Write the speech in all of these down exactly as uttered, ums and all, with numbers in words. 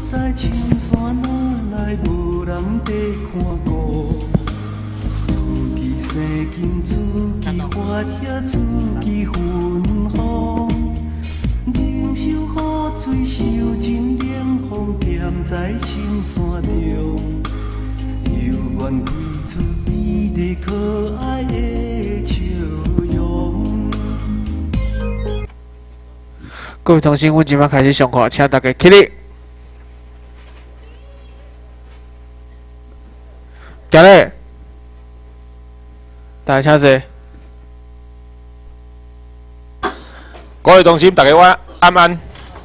在青山哪来无人在看顾？自己生根，自己发帖，自己分享。忍受雨水，受尽冷风，踮在青山中，犹原开出美丽可爱的笑容。 各位同学，阮即摆开始上课，请大家起立。行嘞，大家请坐。各位同学，大家晚安安。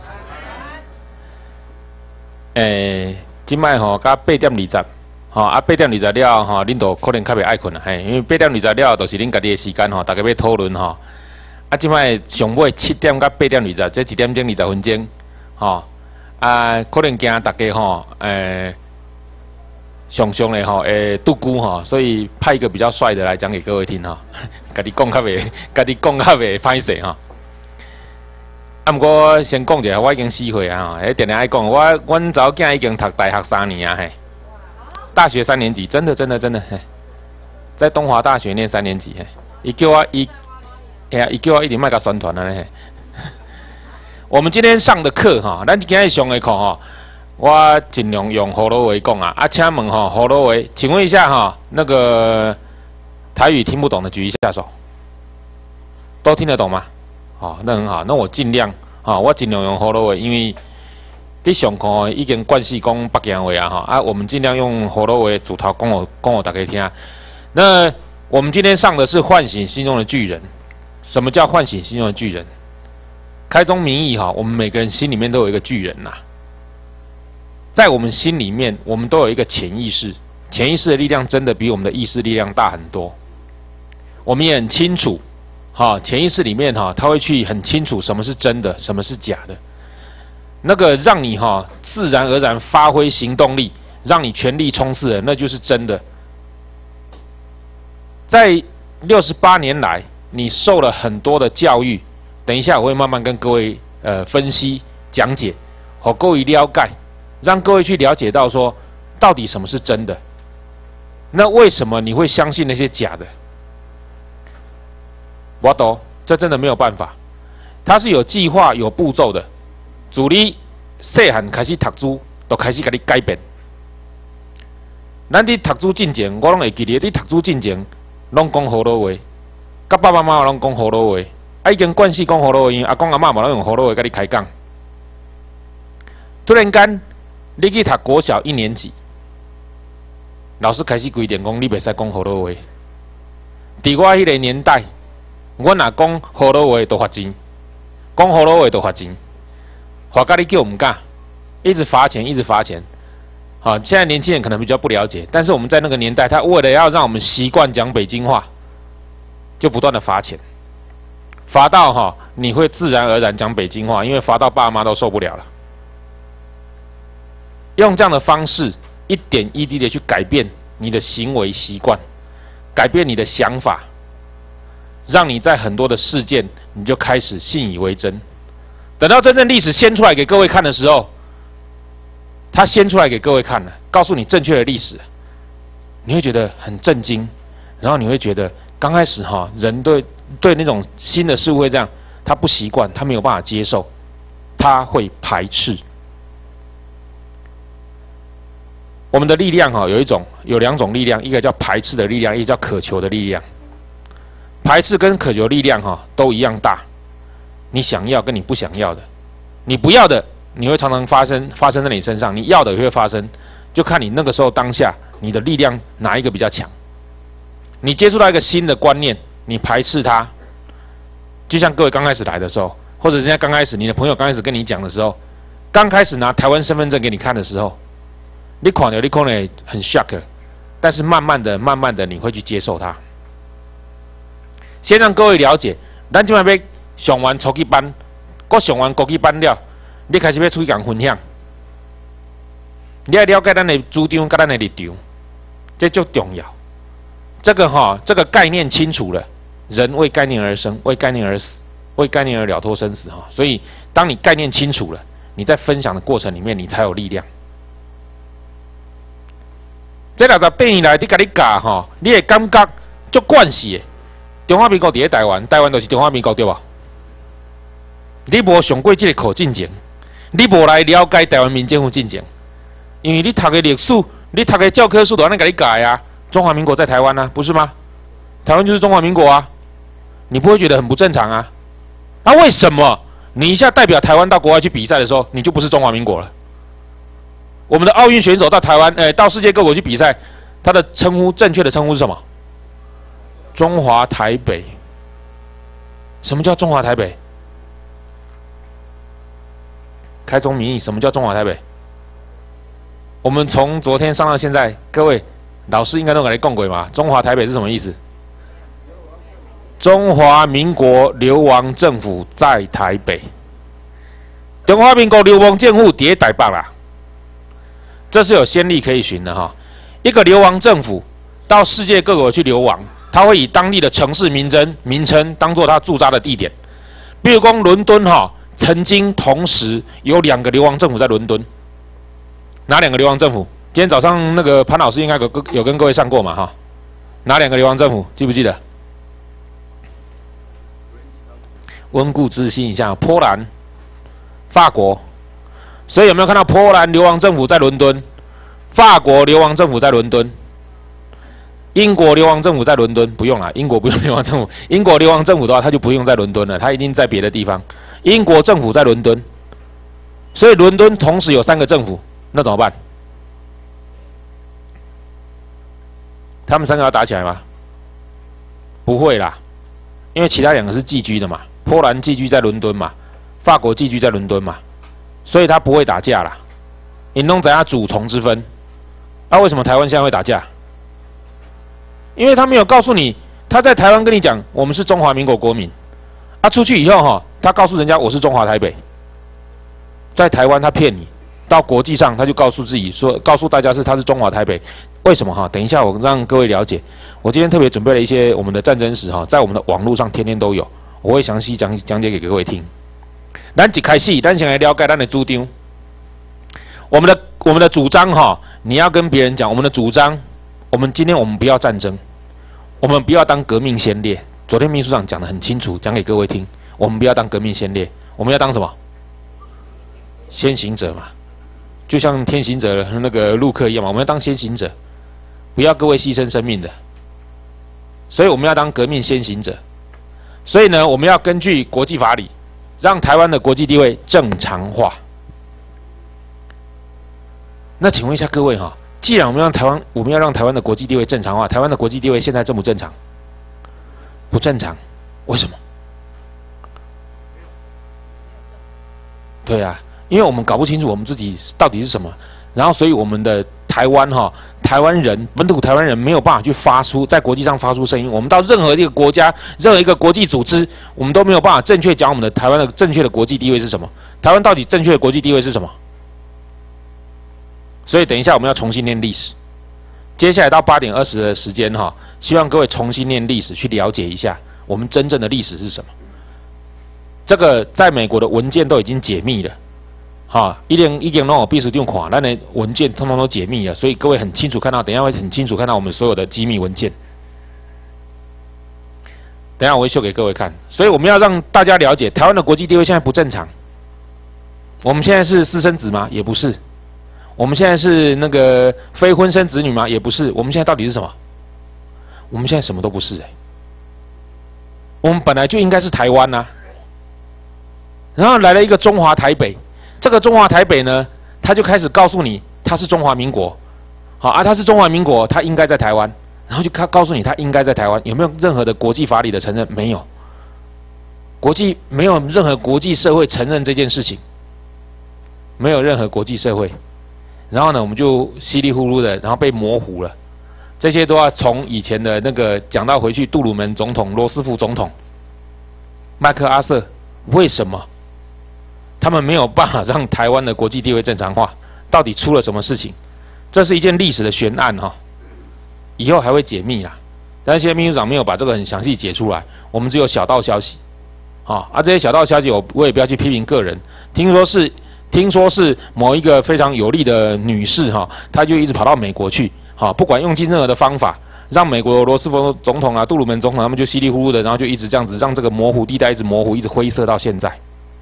诶，即摆吼，到八点二十，吼啊八点二十了吼，恁都可能较袂爱困啦，嘿，因为八点二十了，就是恁家己的时间吼，大家要讨论吼。啊，即摆上尾七点到八点二十，这一点钟二十分钟，吼啊，可能惊大家吼，诶。上上的吼，诶，杜姑吼，所以派一个比较帅的来讲给各位听哈，家己讲较袂，家己讲较袂歹势哈。啊，毋过先讲一下，我已经四岁啊，诶，定定爱讲，我阮查某囝已经读大学三年啊，嘿，大学三年级，真的真的真的，嘿，在东华大学念三年级，嘿，伊叫我伊，哎呀，伊叫我一直卖甲宣传啊，嘿。我们今天上的课哈，咱今日上的课哈。我尽量用葫芦话讲啊，啊，请问哈，葫芦话，请问一下哈，那个台语听不懂的举一下手，都听得懂吗？哦，那很好，那我尽量啊，我尽量用葫芦话，因为伫上课已经惯习讲北京话啊哈，啊，我们尽量用葫芦话主头讲我讲我大家听。那我们今天上的是唤醒心中的巨人，什么叫唤醒心中的巨人？开宗明义哈，我们每个人心里面都有一个巨人呐。在我们心里面，我们都有一个潜意识，潜意识的力量真的比我们的意识力量大很多。我们也很清楚，哈，潜意识里面哈，他会去很清楚什么是真的，什么是假的。那个让你哈自然而然发挥行动力，让你全力冲刺的，那就是真的。在六十八年来，你受了很多的教育，等一下我会慢慢跟各位呃分析讲解，好各位了解。让各位去了解到说，到底什么是真的？那为什么你会相信那些假的？我懂，这真的没有办法。它是有计划、有步骤的。自你细汉开始读书，就开始给你改变。咱伫读书进前，我拢会记得，伫读书进前，拢讲葫芦话，甲爸爸妈妈拢讲葫芦话，啊已经惯势讲葫芦话，因为阿公阿嬷嘛拢用葫芦话甲你开讲。突然间，你去读国小一年级，老师开始规定讲你袂使讲葫芦话。伫我迄个年代，阮若讲葫芦话就罚钱，讲葫芦话就罚钱，罚甲你叫唔敢，一直罚钱，一直罚钱。好，现在年轻人可能比较不了解，但是我们在那个年代，他为了要让我们习惯讲北京话，就不断的罚钱，罚到哈你会自然而然讲北京话，因为罚到爸妈都受不了了。用这样的方式，一点一滴的去改变你的行为习惯，改变你的想法，让你在很多的事件，你就开始信以为真。等到真正历史掀出来给各位看的时候，他掀出来给各位看了，告诉你正确的历史，你会觉得很震惊，然后你会觉得刚开始哈，人对对那种新的事物会这样，他不习惯，他没有办法接受，他会排斥。我们的力量哈，有一种有两种力量，一个叫排斥的力量，一个叫渴求的力量。排斥跟渴求力量哈都一样大，你想要跟你不想要的，你不要的你会常常发生发生在你身上，你要的也会发生，就看你那个时候当下你的力量哪一个比较强。你接触到一个新的观念，你排斥它，就像各位刚开始来的时候，或者人家刚开始你的朋友刚开始跟你讲的时候，刚开始拿台湾身份证给你看的时候，你看了你可能很 shock， 但是慢慢的慢慢的你会去接受它。先让各位了解，咱今晚要上完初级班，搁上完高级班了，你开始要出去讲分享，你要了解咱的主张跟咱的立场，这就重要。这个哈，这个概念清楚了，人为概念而生，为概念而死，为概念而了脱生死哈。所以，当你概念清楚了， 你在分享的过程里面，你才有力量。这六十八年来，你甲你教吼，你会感觉足惯势的。中华民国伫咧台湾，台湾就是中华民国对吧？你无上过这个课进前，你无来了解台湾民政府进前，因为你读的历史，你读的教科书都安尼甲你教啊。中华民国在台湾啊，不是吗？台湾就是中华民国啊，你不会觉得很不正常啊？那、啊、为什么你一下代表台湾到国外去比赛的时候，你就不是中华民国了？我们的奥运选手到台湾，哎、欸，到世界各国去比赛，他的称呼正确的称呼是什么？中华台北。什么叫中华台北？开宗明义，什么叫中华台北？我们从昨天上到现在，各位老师应该都跟你讲过嘛。中华台北是什么意思？中华民国流亡政府在台北。中华民国流亡政府伫台北啦。这是有先例可以循的哈。一个流亡政府到世界各国去流亡，他会以当地的城市名称名称当做他驻扎的地点。比如说伦敦哈，曾经同时有两个流亡政府在伦敦。哪两个流亡政府？今天早上那个潘老师应该有有跟各位上过嘛哈？哪两个流亡政府？记不记得？温故知新一下，波兰、法国。所以有没有看到波兰流亡政府在伦敦，法国流亡政府在伦敦，英国流亡政府在伦敦？不用啦，英国不用流亡政府。英国流亡政府的话，他就不用在伦敦了，他一定在别的地方。英国政府在伦敦，所以伦敦同时有三个政府，那怎么办？他们三个要打起来吗？不会啦，因为其他两个是寄居的嘛，波兰寄居在伦敦嘛，法国寄居在伦敦嘛。所以他不会打架啦，引弄在他主从之分。那、啊、为什么台湾现在会打架？因为他没有告诉你，他在台湾跟你讲我们是中华民国国民，啊出去以后哈，他告诉人家我是中华台北，在台湾他骗你，到国际上他就告诉自己说，告诉大家是他是中华台北。为什么哈？等一下我让各位了解。我今天特别准备了一些我们的战争史哈，在我们的网络上天天都有，我会详细讲讲解给各位听。咱一开始，咱先来了解咱的主张。我们的我们的主张哈，你要跟别人讲我们的主张。我们今天我们不要战争，我们不要当革命先烈。昨天秘书长讲得很清楚，讲给各位听。我们不要当革命先烈，我们要当什么？先行者嘛，就像天行者那个陆克一样嘛，我们要当先行者，不要各位牺牲生命的。所以我们要当革命先行者。所以呢，我们要根据国际法理。让台湾的国际地位正常化。那请问一下各位哈，既然我们让台湾，我们要让台湾的国际地位正常化，台湾的国际地位现在正不正常？不正常，为什么？对啊，因为我们搞不清楚我们自己到底是什么，然后所以我们的台湾哈，台湾人本土台湾人没有办法去发出在国际上发出声音。我们到任何一个国家、任何一个国际组织，我们都没有办法正确讲我们的台湾的正确的国际地位是什么。台湾到底正确的国际地位是什么？所以等一下我们要重新念历史。接下来到八点二十的时间哈，希望各位重新念历史，去了解一下我们真正的历史是什么。这个在美国的文件都已经解密了。哈，一定一定让我必须用看，咱的文件通通都解密了，所以各位很清楚看到，等一下会很清楚看到我们所有的机密文件。等一下我会秀给各位看，所以我们要让大家了解，台湾的国际地位现在不正常。我们现在是私生子吗？也不是。我们现在是那个非婚生子女吗？也不是。我们现在到底是什么？我们现在什么都不是哎、欸。我们本来就应该是台湾啊，然后来了一个中华台北。这个中华台北呢，他就开始告诉你他是中华民国，好啊，他是中华民国，他应该在台湾，然后就告告诉你他应该在台湾，有没有任何的国际法理的承认？没有，国际没有任何国际社会承认这件事情，没有任何国际社会，然后呢，我们就稀里糊涂的，然后被模糊了，这些都要从以前的那个讲到回去，杜鲁门总统、罗斯福总统、麦克阿瑟，为什么？他们没有办法让台湾的国际地位正常化，到底出了什么事情？这是一件历史的悬案哈，以后还会解密啦。但是现在秘书长没有把这个很详细解出来，我们只有小道消息，啊啊这些小道消息我我也不要去批评个人。听说是听说是某一个非常有力的女士哈，她就一直跑到美国去，哈，不管用尽任何的方法，让美国罗斯福总统啊、杜鲁门总统他们就稀里糊涂的，然后就一直这样子，让这个模糊地带一直模糊，一直灰色到现在。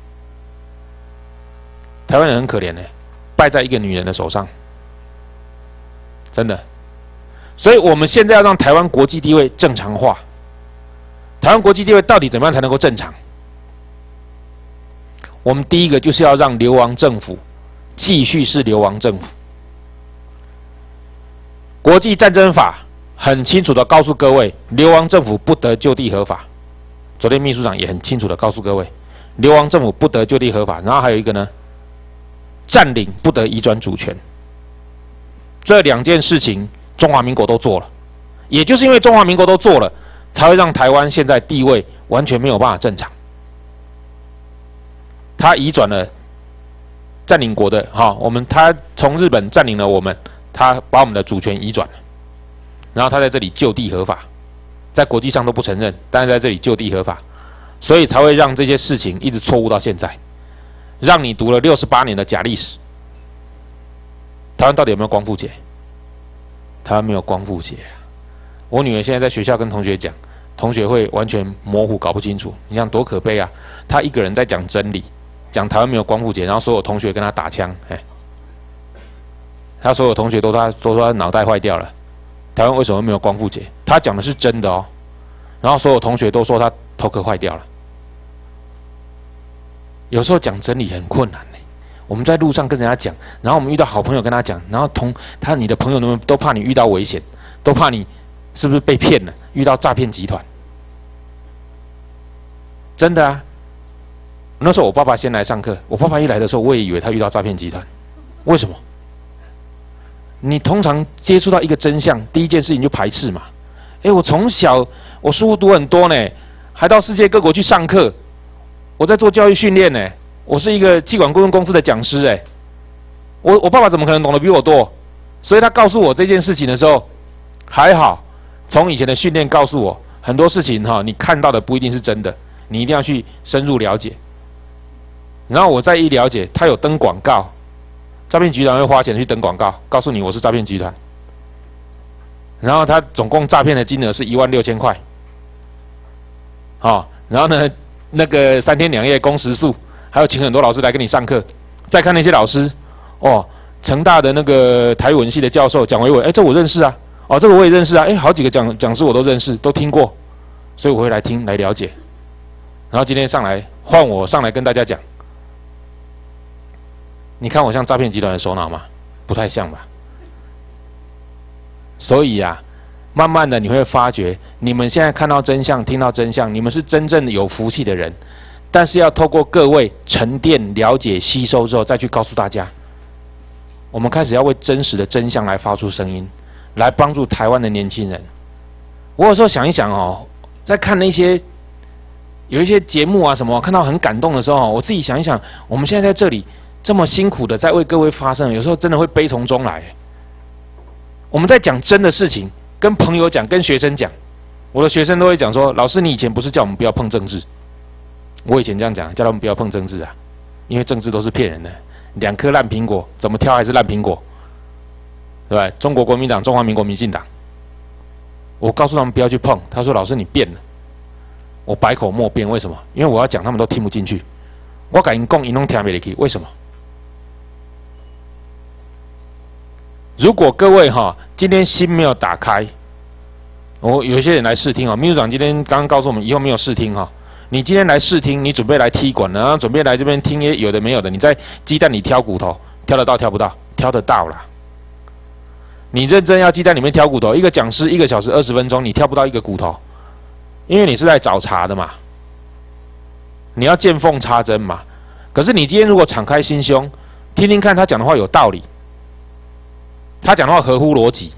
台湾人很可怜呢，败在一个女人的手上，真的。所以我们现在要让台湾国际地位正常化。台湾国际地位到底怎么样才能够正常？我们第一个就是要让流亡政府继续是流亡政府。国际战争法很清楚的告诉各位，流亡政府不得就地合法。昨天秘书长也很清楚的告诉各位，流亡政府不得就地合法。然后还有一个呢，占领不得移转主权。这两件事情，中华民国都做了，也就是因为中华民国都做了，才会让台湾现在地位完全没有办法正常。他移转了占领国的哈，我们他从日本占领了我们，他把我们的主权移转了，然后他在这里就地合法，在国际上都不承认，但是在这里就地合法，所以才会让这些事情一直错误到现在，让你读了六十八年的假历史。台湾到底有没有光复节？台湾没有光复节啊！我女儿现在在学校跟同学讲，同学会完全模糊，搞不清楚。你想多可悲啊！她一个人在讲真理。讲台湾没有光复节，然后所有同学跟他打枪，哎，他所有同学都说他都说他脑袋坏掉了。台湾为什么没有光复节？他讲的是真的哦，然后所有同学都说他头壳坏掉了。有时候讲真理很困难呢。我们在路上跟人家讲，然后我们遇到好朋友跟他讲，然后同他你的朋友们都怕你遇到危险，都怕你是不是被骗了，遇到诈骗集团。真的啊。那时候我爸爸先来上课，我爸爸一来的时候，我也以为他遇到诈骗集团。为什么？你通常接触到一个真相，第一件事情就排斥嘛。哎，我从小我书读很多呢，还到世界各国去上课，我在做教育训练呢，我是一个企管顾问公司的讲师哎，我我爸爸怎么可能懂得比我多？所以他告诉我这件事情的时候，还好，从以前的训练告诉我，很多事情哈，你看到的不一定是真的，你一定要去深入了解。然后我再一了解，他有登广告，诈骗集团会花钱去登广告，告诉你我是诈骗集团。然后他总共诈骗的金额是一万六千块，好，然后呢，那个三天两夜工时数，还有请很多老师来跟你上课。再看那些老师，哦，成大的那个台文系的教授蒋维伟，哎，这我认识啊，哦，这个我也认识啊，哎，好几个讲讲师我都认识，都听过，所以我会来听来了解。然后今天上来换我上来跟大家讲。你看我像诈骗集团的首脑吗？不太像吧。所以啊，慢慢的你会发觉，你们现在看到真相、听到真相，你们是真正的有福气的人。但是要透过各位沉淀、了解、吸收之后，再去告诉大家，我们开始要为真实的真相来发出声音，来帮助台湾的年轻人。我有时候想一想哦，在看那些有一些节目啊什么，看到很感动的时候，我自己想一想，我们现在在这里。这么辛苦的在为各位发声，有时候真的会悲从中来。我们在讲真的事情，跟朋友讲，跟学生讲，我的学生都会讲说：“老师，你以前不是叫我们不要碰政治？”我以前这样讲，叫他们不要碰政治啊，因为政治都是骗人的，两颗烂苹果怎么挑还是烂苹果，对吧？中国国民党、中华民国民进党，我告诉他们不要去碰。他说：“老师，你变了。”我百口莫辩，为什么？因为我要讲，他们都听不进去。我跟他们讲，他们都听不进去，为什么？如果各位哈今天心没有打开，我、哦、有一些人来试听啊，秘书长今天刚刚告诉我们，以后没有试听哈。你今天来试听，你准备来踢馆，然后准备来这边听也有的没有的，你在鸡蛋里挑骨头，挑得到挑不到？挑得到啦。你认真要鸡蛋里面挑骨头，一个讲师一个小时二十分钟，你挑不到一个骨头，因为你是在找茬的嘛，你要见缝插针嘛。可是你今天如果敞开心胸，听听看他讲的话有道理。他讲的话合乎逻辑，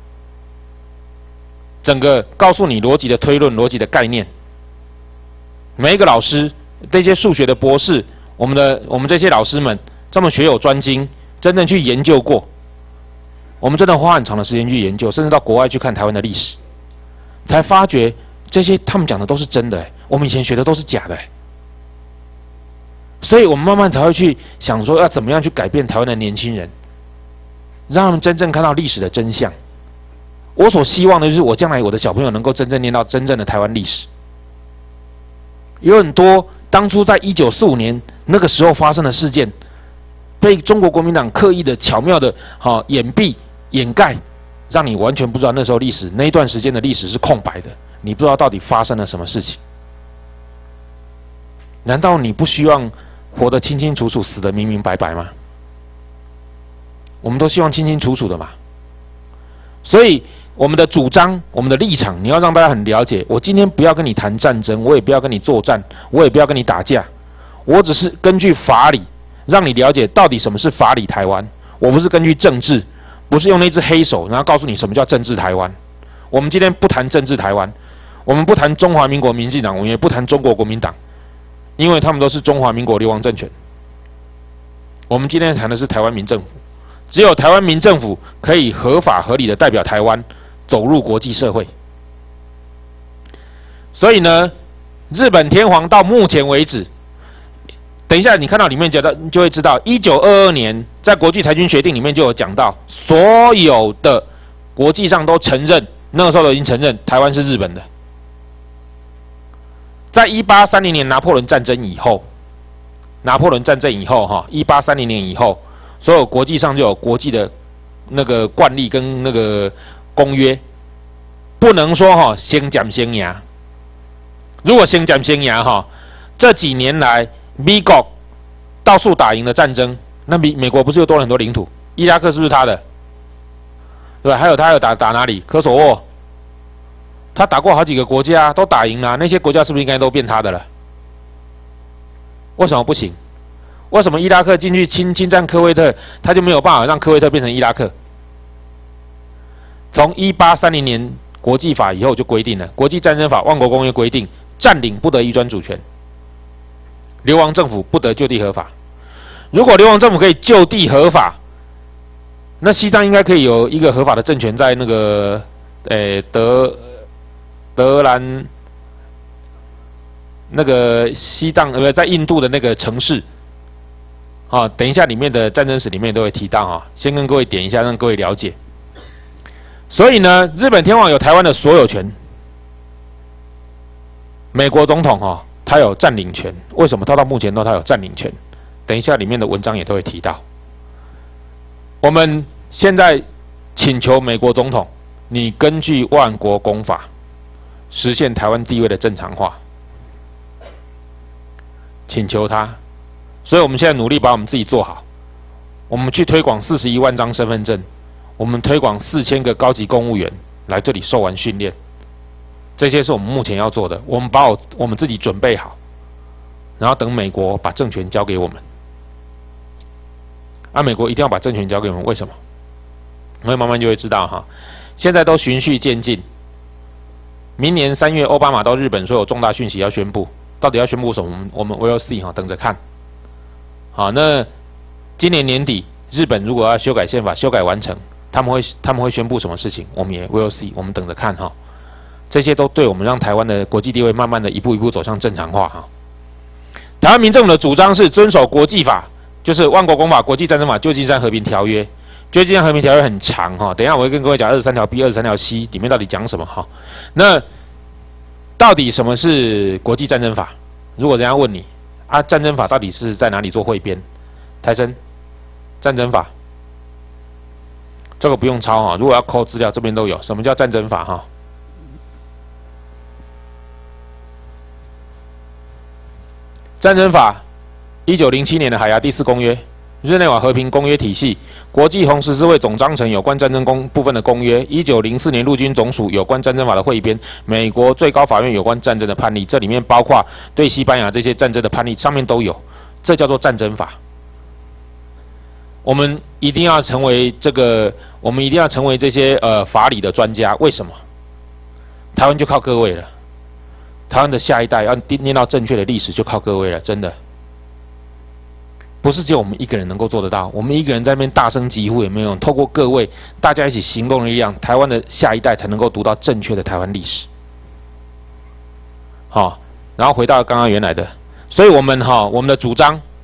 整个告诉你逻辑的推论、逻辑的概念。每一个老师，这些数学的博士，我们的我们这些老师们，这么学有专精，真正去研究过，我们真的花很长的时间去研究，甚至到国外去看台湾的历史，才发觉这些他们讲的都是真的，我们以前学的都是假的。 所以我们慢慢才会去想说，要怎么样去改变台湾的年轻人，让他们真正看到历史的真相。我所希望的就是，我将来我的小朋友能够真正念到真正的台湾历史。有很多当初在一九四五年那个时候发生的事件，被中国国民党刻意的、巧妙的、哈、哦、掩蔽、掩盖，让你完全不知道那时候历史那一段时间的历史是空白的，你不知道到底发生了什么事情。难道你不希望活得清清楚楚，死得明明白白吗？我们都希望清清楚楚的嘛。所以我们的主张、我们的立场，你要让大家很了解。我今天不要跟你谈战争，我也不要跟你作战，我也不要跟你打架，我只是根据法理，让你了解到底什么是法理台湾。我不是根据政治，不是用那只黑手，然后告诉你什么叫政治台湾。我们今天不谈政治台湾，我们不谈中华民国民进党，我们也不谈中国国民党，因为他们都是中华民国流亡政权。我们今天谈的是台湾民政府，只有台湾民政府可以合法合理的代表台湾走入国际社会。所以呢，日本天皇到目前为止，等一下你看到里面就就会知道，一九二二年在国际裁军协定里面就有讲到，所有的国际上都承认，那个时候都已经承认台湾是日本的。在一八三零年拿破仑战争以后，拿破仑战争以后，哈，一八三零年以后，所有国际上就有国际的那个惯例跟那个公约，不能说哈先讲先赢。如果先讲先赢哈，这几年来美国到处打赢的战争，那美美国不是又多了很多领土？伊拉克是不是他的？对吧？还有他有打打哪里？科索沃，他打过好几个国家，都打赢了，那些国家是不是应该都变他的了？为什么不行？为什么伊拉克进去侵侵占科威特，他就没有办法让科威特变成伊拉克？从一八三零年国际法以后就规定了，国际战争法、万国公约规定，占领不得移转主权，流亡政府不得就地合法。如果流亡政府可以就地合法，那西藏应该可以有一个合法的政权在那个，诶、欸、德德兰那个西藏呃在印度的那个城市。啊，等一下，里面的战争史里面都会提到哈，先跟各位点一下，让各位了解。所以呢，日本天皇有台湾的所有权，美国总统哈，他有占领权。为什么他到目前都他有占领权？等一下里面的文章也都会提到。我们现在请求美国总统，你根据万国公法实现台湾地位的正常化，请求他。所以我们现在努力把我们自己做好，我们去推广四十一万张身份证，我们推广四千个高级公务员来这里受完训练，这些是我们目前要做的。我们把我我们自己准备好，然后等美国把政权交给我们。啊，美国一定要把政权交给我们，为什么？我们慢慢就会知道哈。现在都循序渐进，明年三月奥巴马到日本说有重大讯息要宣布，到底要宣布什么？我们我们 will see 哈，等着看。好，那今年年底，日本如果要修改宪法，修改完成，他们会他们会宣布什么事情？我们也 will see， 我们等着看哈。这些都对我们让台湾的国际地位慢慢的一步一步走向正常化哈。台湾民政府的主张是遵守国际法，就是万国公法、国际战争法、旧金山和平条约。旧金山和平条约很长哈，等一下我会跟各位讲二十三条 B、二十三条 C 里面到底讲什么哈。那到底什么是国际战争法？如果人家问你。啊，战争法到底是在哪里做汇编？台生，战争法，这个不用抄啊。如果要抠资料，这边都有。什么叫战争法？哈，战争法，一九零七年的海牙第四公约，日内瓦和平公约体系，国际红十字会总章程有关战争公部分的公约，一九零四年陆军总署有关战争法的汇编，美国最高法院有关战争的判例，这里面包括对西班牙这些战争的判例，上面都有，这叫做战争法。我们一定要成为这个，我们一定要成为这些呃法理的专家。为什么？台湾就靠各位了，台湾的下一代要念到正确的历史，就靠各位了，真的。不是只有我们一个人能够做得到，我们一个人在那边大声疾呼也没有用。透过各位大家一起行动的力量，台湾的下一代才能够读到正确的台湾历史。好，然后回到刚刚原来的，所以我们哈，我们的主张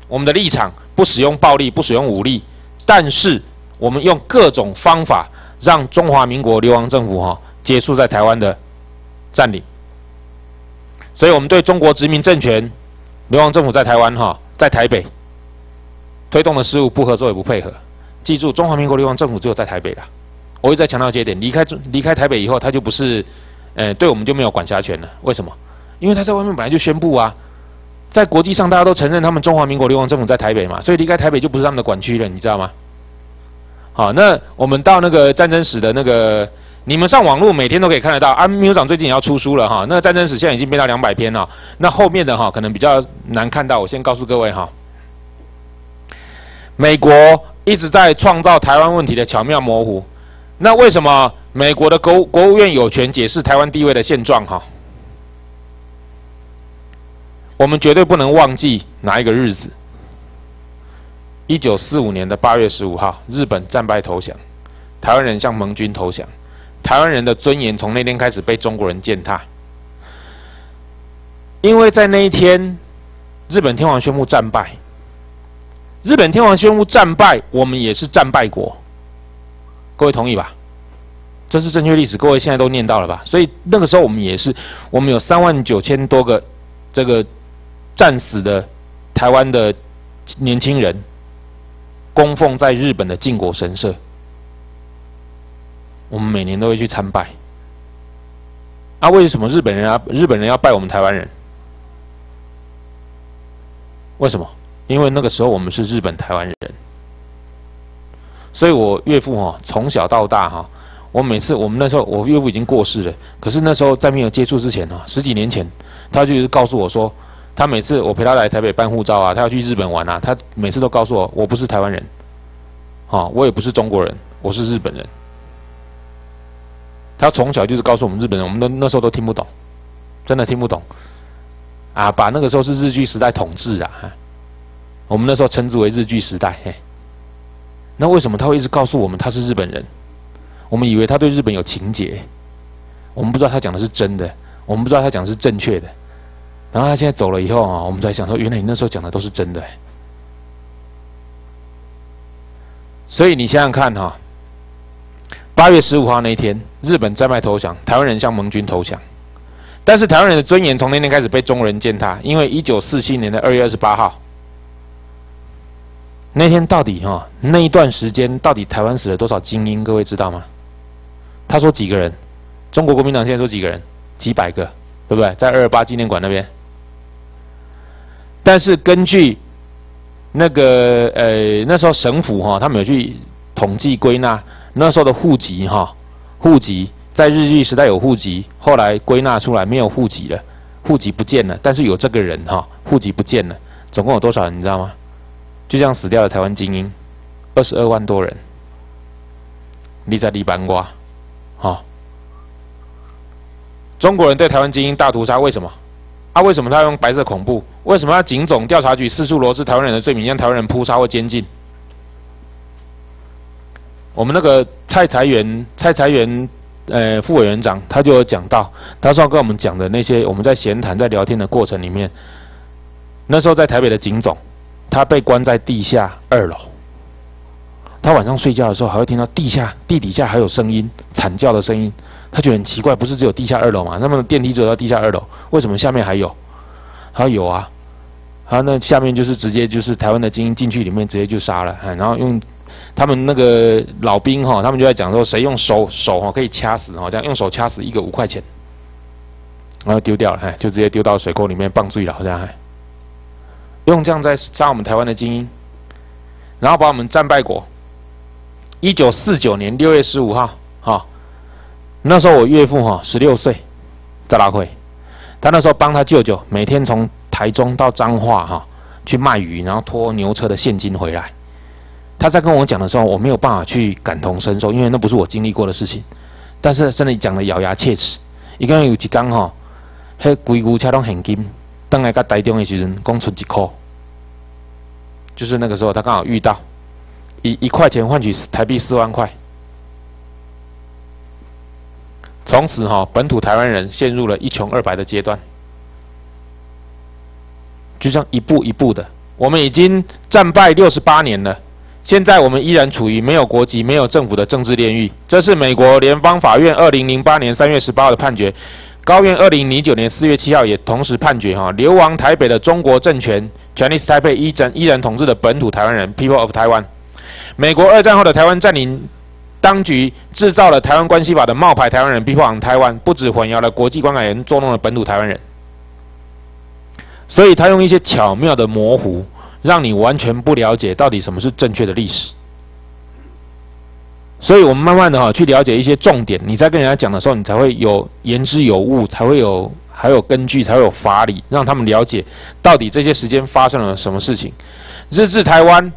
我们的立场不使用暴力，不使用武力，但是我们用各种方法让中华民国流亡政府哈、哦、结束在台湾的占领。所以，我们对中国殖民政权、流亡政府在台湾哈、哦、在台北推动的事务不合作也不配合。记住，中华民国流亡政府只有在台北啦。我一直在强调这一点，离开离开台北以后，他就不是，呃，对我们就没有管辖权了。为什么？因为他在外面本来就宣布啊，在国际上大家都承认他们中华民国流亡政府在台北嘛，所以离开台北就不是他们的管区了，你知道吗？好，那我们到那个战争史的那个，你们上网络每天都可以看得到。啊，秘书长最近也要出书了哈，那战争史现在已经变到两百篇了，那后面的哈可能比较难看到，我先告诉各位哈，美国一直在创造台湾问题的巧妙模糊。那为什么美国的国国务院有权解释台湾地位的现状？哈，我们绝对不能忘记哪一个日子。一九四五年的八月十五号，日本战败投降，台湾人向盟军投降，台湾人的尊严从那天开始被中国人践踏。因为在那一天，日本天皇宣布战败，日本天皇宣布战败，我们也是战败国。各位同意吧？这是正确历史，各位现在都念到了吧？所以那个时候我们也是，我们有三万九千多个这个战死的台湾的年轻人，供奉在日本的靖国神社。我们每年都会去参拜。啊，为什么日本人啊日本人要拜我们台湾人？为什么？因为那个时候我们是日本台湾人。所以我岳父哈、哦、从小到大哈、哦，我每次我们那时候我岳父已经过世了，可是那时候在没有接触之前哈，十几年前，他就是告诉我说，他每次我陪他来台北办护照啊，他要去日本玩啊，他每次都告诉我，我不是台湾人，哦，我也不是中国人，我是日本人。他从小就是告诉我们日本人，我们都那时候都听不懂，真的听不懂，啊，把那个时候是日据时代统治啊，我们那时候称之为日据时代，嘿。那为什么他会一直告诉我们他是日本人？我们以为他对日本有情结，我们不知道他讲的是真的，我们不知道他讲的是正确的。然后他现在走了以后啊，我们才想说，原来你那时候讲的都是真的。所以你想想看哈，八月十五号那一天，日本战败投降，台湾人向盟军投降，但是台湾人的尊严从那天开始被中国人践踏，因为一九四七年的二月二十八号。那天到底哈、哦、那一段时间到底台湾死了多少精英？各位知道吗？他说几个人？中国国民党现在说几个人？几百个，对不对？在二二八纪念馆那边。但是根据那个呃那时候省府哈、哦，他们有去统计归纳那时候的户籍哈、哦，户籍在日据时代有户籍，后来归纳出来没有户籍了，户籍不见了，但是有这个人哈、哦，户籍不见了，总共有多少人？你知道吗？就这样死掉了台湾精英，二十二万多人。你在黎班瓜，好，中国人对台湾精英大屠杀，为什么？啊，为什么他用白色恐怖？为什么要警总调查局四处罗织台湾人的罪名，让台湾人扑杀或监禁？我们那个蔡财元，蔡财元，呃，副委员长他就有讲到，他说跟我们讲的那些，我们在闲谈、在聊天的过程里面，那时候在台北的警总。他被关在地下二楼，他晚上睡觉的时候还会听到地下地底下还有声音，惨叫的声音。他觉得很奇怪，不是只有地下二楼嘛？那么电梯只有到地下二楼，为什么下面还有？他说有啊，他那下面就是直接就是台湾的精英进去里面直接就杀了，然后用他们那个老兵哈，他们就在讲说谁用手手哈可以掐死哈，这样用手掐死一个五块钱，然后丢掉了，就直接丢到水沟里面放水了，这样。用这样在杀我们台湾的精英，然后把我们战败国。一九四九年六月十五号，哈、哦，那时候我岳父哈十六岁，在拉会，他那时候帮他舅舅每天从台中到彰化哈、哦、去卖鱼，然后拖牛车的现金回来。他在跟我讲的时候，我没有办法去感同身受，因为那不是我经历过的事情。但是真的讲的咬牙切齿。一个人有一天哈，迄规牛车拢现金。等来到台中的时阵，讲出一块，就是那个时候他刚好遇到，一一块钱换取台币四万块。从此哈、哦，本土台湾人陷入了一穷二白的阶段，就这样一步一步的我们已经战败六十八年了，现在我们依然处于没有国籍、没有政府的政治炼狱。这是美国联邦法院二零零八年三月十八号的判决，高院二零零九年四月七号也同时判决哈，流亡台北的中国政权 Chinese Taipei 依然依然统治的本土台湾人 People of Taiwan。美国二战后的台湾占领当局制造了台湾关系法的冒牌台湾人 People on Taiwan， 不止混淆了国际观感人，捉弄了本土台湾人。所以他用一些巧妙的模糊，让你完全不了解到底什么是正确的历史。所以我们慢慢的哈去了解一些重点，你在跟人家讲的时候，你才会有言之有物，才会有还有根据，才会有法理，让他们了解到底这些时间发生了什么事情。日治台湾，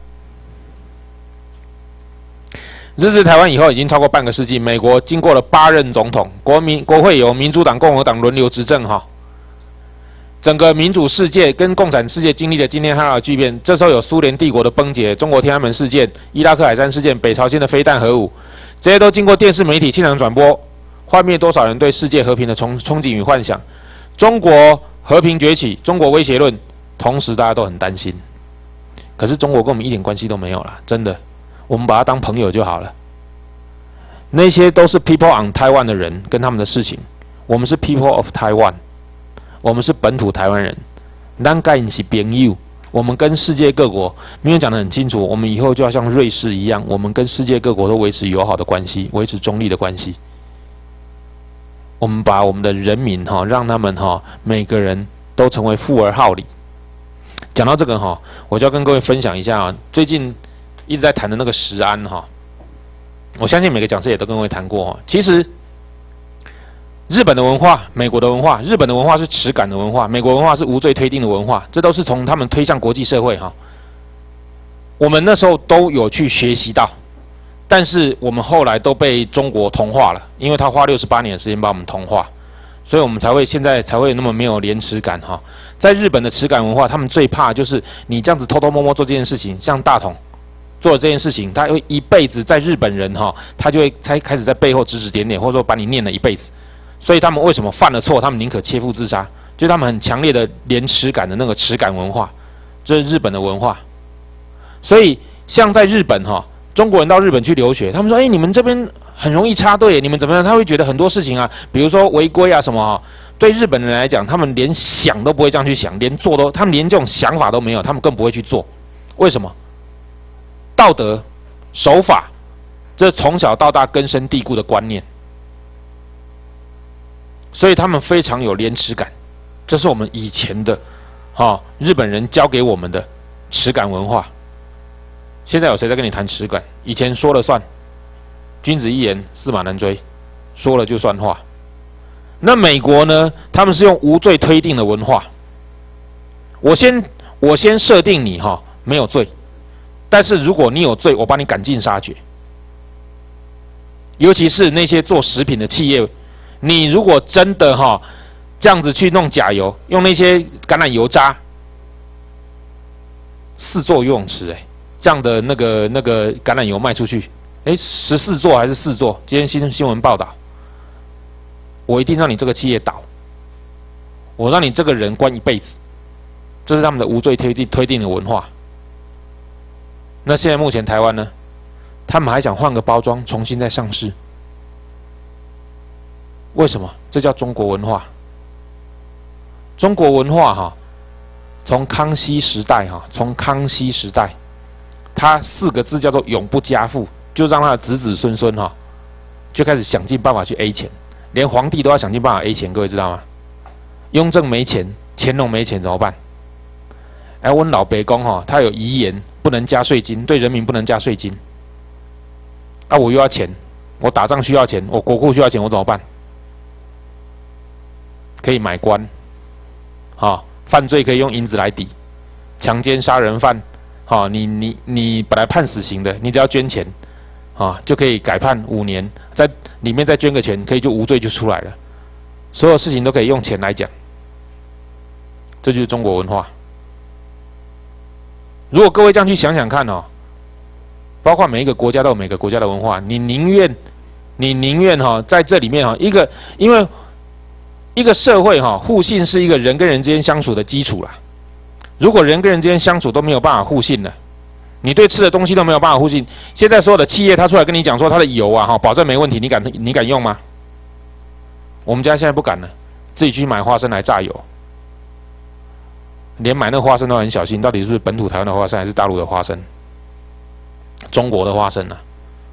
日治台湾以后已经超过半个世纪，美国经过了八任总统，国民国会由民主党、共和党轮流执政哈。整个民主世界跟共产世界经历了今天汉尔巨变，这时候有苏联帝国的崩解、中国天安门事件、伊拉克海战事件、北朝鲜的飞弹核武，这些都经过电视媒体现场转播，幻灭多少人对世界和平的憧憧憬与幻想。中国和平崛起，中国威胁论，同时大家都很担心。可是中国跟我们一点关系都没有了，真的，我们把它当朋友就好了。那些都是 People on Taiwan 的人跟他们的事情，我们是 People of Taiwan。我们是本土台湾人，咱该是朋友。我们跟世界各国，没有讲得很清楚，我们以后就要像瑞士一样，我们跟世界各国都维持友好的关系，维持中立的关系。我们把我们的人民哈，让他们哈，每个人都成为富而好礼。讲到这个哈，我就要跟各位分享一下啊，最近一直在谈的那个食安哈，我相信每个讲师也都跟各位谈过哈，其实。日本的文化、美国的文化，日本的文化是耻感的文化，美国文化是无罪推定的文化，这都是从他们推向国际社会哈。我们那时候都有去学习到，但是我们后来都被中国同化了，因为他花六十八年的时间把我们同化，所以我们才会现在才会那么没有廉耻感哈。在日本的耻感文化，他们最怕就是你这样子偷偷摸摸做这件事情，像大同做了这件事情，他会一辈子在日本人哈，他就会才开始在背后指指点点，或者说把你念了一辈子。所以他们为什么犯了错，他们宁可切腹自杀？就是他们很强烈的廉耻感的那个耻感文化，这是日本的文化。所以像在日本哈，中国人到日本去留学，他们说：“哎，你们这边很容易插队，你们怎么样？”他会觉得很多事情啊，比如说违规啊什么啊，对日本人来讲，他们连想都不会这样去想，连做都，他们连这种想法都没有，他们更不会去做。为什么？道德、守法，这从小到大根深蒂固的观念。所以他们非常有廉耻感，这是我们以前的，哈、哦，日本人教给我们的耻感文化。现在有谁在跟你谈耻感？以前说了算，君子一言，驷马难追，说了就算话。那美国呢？他们是用无罪推定的文化。我先我先设定你哈、哦、没有罪，但是如果你有罪，我把你赶尽杀绝。尤其是那些做食品的企业。你如果真的哈、哦、这样子去弄假油，用那些橄榄油渣，四座游泳池哎，这样的那个那个橄榄油卖出去，哎，十四座还是四座？今天新新闻报道，我一定让你这个企业倒，我让你这个人关一辈子，这是他们的无罪推定推定的文化。那现在目前台湾呢，他们还想换个包装，重新再上市。为什么？这叫中国文化。中国文化哈，从康熙时代哈，从康熙时代，他四个字叫做永不加赋，就让他的子子孙孙哈，就开始想尽办法去 A 钱，连皇帝都要想尽办法 A 钱，各位知道吗？雍正没钱，乾隆没钱怎么办？哎，我老北公哈，他有遗言，不能加税金，对人民不能加税金。啊，我又要钱，我打仗需要钱，我国库需要钱，我怎么办？可以买官，啊、哦，犯罪可以用银子来抵，强奸杀人犯，啊、哦，你你你本来判死刑的，你只要捐钱，啊、哦，就可以改判五年，在里面再捐个钱，可以就无罪就出来了。所有事情都可以用钱来讲，这就是中国文化。如果各位这样去想想看哦，包括每一个国家都有每个国家的文化，你宁愿你宁愿哈在这里面哈一个因为。一个社会哈，互信是一个人跟人之间相处的基础啦。 如果人跟人之间相处都没有办法互信了，你对吃的东西都没有办法互信，现在所有的企业他出来跟你讲说他的油啊哈，保证没问题，你敢你敢用吗？我们家现在不敢了，自己去买花生来榨油，连买那个花生都很小心，到底是不是本土台湾的花生还是大陆的花生？中国的花生啊。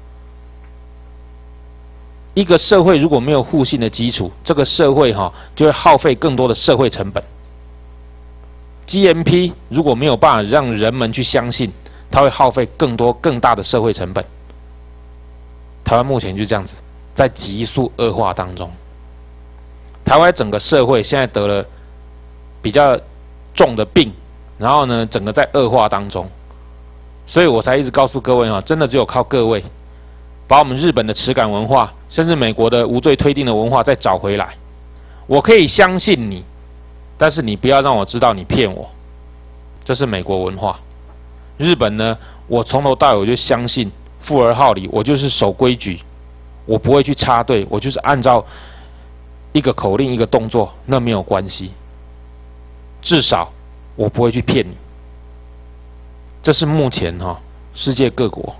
一个社会如果没有互信的基础，这个社会哈、哦、就会耗费更多的社会成本。G M P 如果没有办法让人们去相信，它会耗费更多更大的社会成本。台湾目前就这样子，在急速恶化当中。台湾整个社会现在得了比较重的病，然后呢，整个在恶化当中，所以我才一直告诉各位哈，真的只有靠各位，把我们日本的耻感文化，甚至美国的无罪推定的文化再找回来。我可以相信你，但是你不要让我知道你骗我，这是美国文化。日本呢，我从头到尾我就相信富而好礼，我就是守规矩，我不会去插队，我就是按照一个口令一个动作，那没有关系。至少我不会去骗你。这是目前哈、哦、世界各国。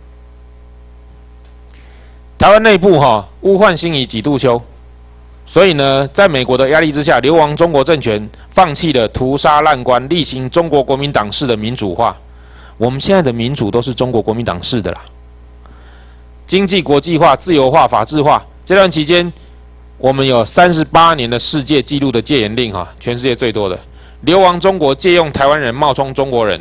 台湾内部哈、哦、物换星移几度秋，所以呢，在美国的压力之下，流亡中国政权放弃了屠杀烂官，力行中国国民党式的民主化。我们现在的民主都是中国国民党式的啦。经济国际化、自由化、法治化，这段期间，我们有三十八年的世界纪录的戒严令哈，全世界最多的。流亡中国借用台湾人冒充中国人，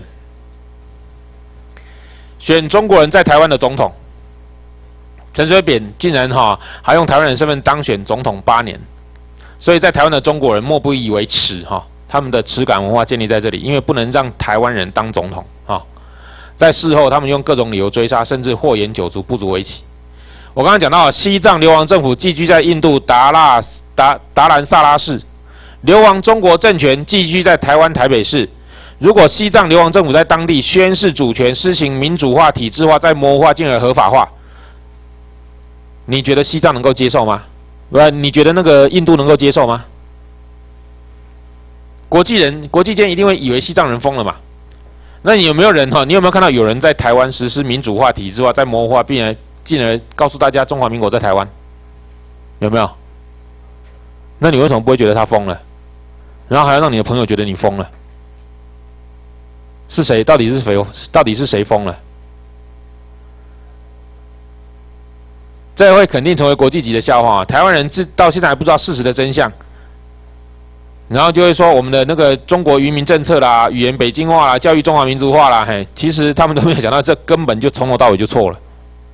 选中国人在台湾的总统。陈水扁竟然哈还用台湾人身份当选总统八年，所以在台湾的中国人莫不以为耻哈，他们的耻感文化建立在这里，因为不能让台湾人当总统啊。在事后，他们用各种理由追杀，甚至祸延九族，不足为奇。我刚刚讲到，西藏流亡政府寄居在印度达拉达达兰萨拉市，流亡中国政权寄居在台湾台北市。如果西藏流亡政府在当地宣示主权，施行民主化、体制化，再模糊化，进而合法化，你觉得西藏能够接受吗？不，你觉得那个印度能够接受吗？国际人、国际间一定会以为西藏人疯了嘛？那你有没有人哈？你有没有看到有人在台湾实施民主化、体制化、再模糊化，并而进而告诉大家中华民国在台湾？有没有？那你为什么不会觉得他疯了？然后还要让你的朋友觉得你疯了？是谁？到底是谁？到底是谁疯了？这会肯定成为国际级的笑话、啊。台湾人至到现在还不知道事实的真相，然后就会说我们的那个中国渔民政策啦、语言北京话啦、教育中华民族化啦，嘿，其实他们都没有讲到，这根本就从头到尾就错了。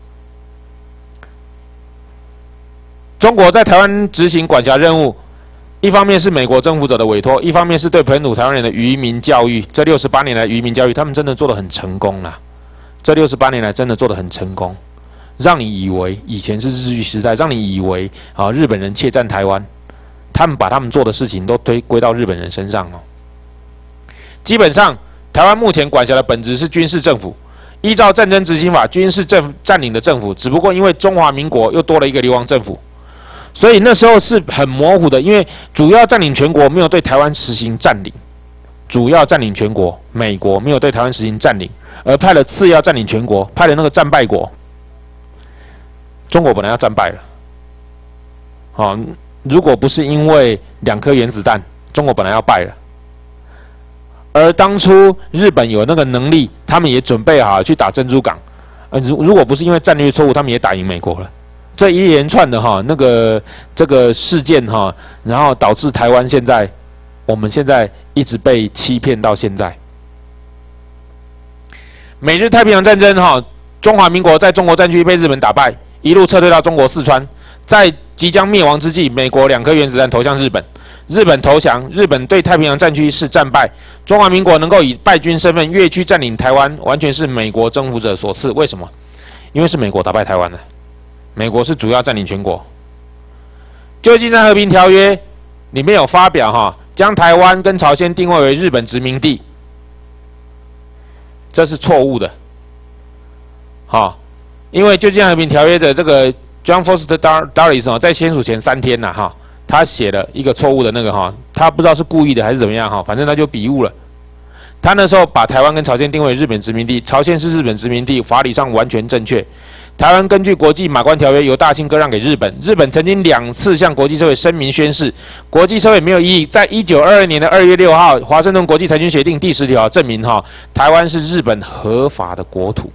中国在台湾执行管辖任务，一方面是美国政府者的委托，一方面是对本土台湾人的渔民教育。这六十八年来渔民教育，他们真的做得很成功啦。这六十八年来真的做得很成功。让你以为以前是日据时代，让你以为啊日本人窃占台湾，他们把他们做的事情都推归到日本人身上哦。基本上，台湾目前管辖的本质是军事政府，依照战争执行法，军事政占领的政府，只不过因为中华民国又多了一个流亡政府，所以那时候是很模糊的，因为主要占领全国没有对台湾实行占领，主要占领全国，美国没有对台湾实行占领，而派了次要占领全国，派了那个战败国。中国本来要战败了，好、哦，如果不是因为两颗原子弹，中国本来要败了。而当初日本有那个能力，他们也准备好去打珍珠港，呃，如如果不是因为战略错误，他们也打赢美国了。这一连串的哈那个这个事件哈，然后导致台湾现在，我们现在一直被欺骗到现在。美日太平洋战争哈，中华民国在中国战区被日本打败。一路撤退到中国四川，在即将灭亡之际，美国两颗原子弹投向日本，日本投降，日本对太平洋战区是战败，中华民国能够以败军身份越区占领台湾，完全是美国征服者所赐。为什么？因为是美国打败台湾的，美国是主要占领全国。旧金山和平条约里面有发表哈，将台湾跟朝鲜定位为日本殖民地，这是错误的，好。因为旧金山和平条约的这个 John Foster Dulles 在签署前三天呐、啊、哈，他写了一个错误的那个哈，他不知道是故意的还是怎么样哈，反正他就笔误了。 他那时候把台湾跟朝鲜定为日本殖民地，朝鲜是日本殖民地，法理上完全正确。台湾根据国际马关条约由大清割让给日本，日本曾经两次向国际社会声明宣誓，国际社会没有异议。在一九二二年的二月六号，华盛顿国际裁军协定第十条证明哈，台湾是日本合法的国土。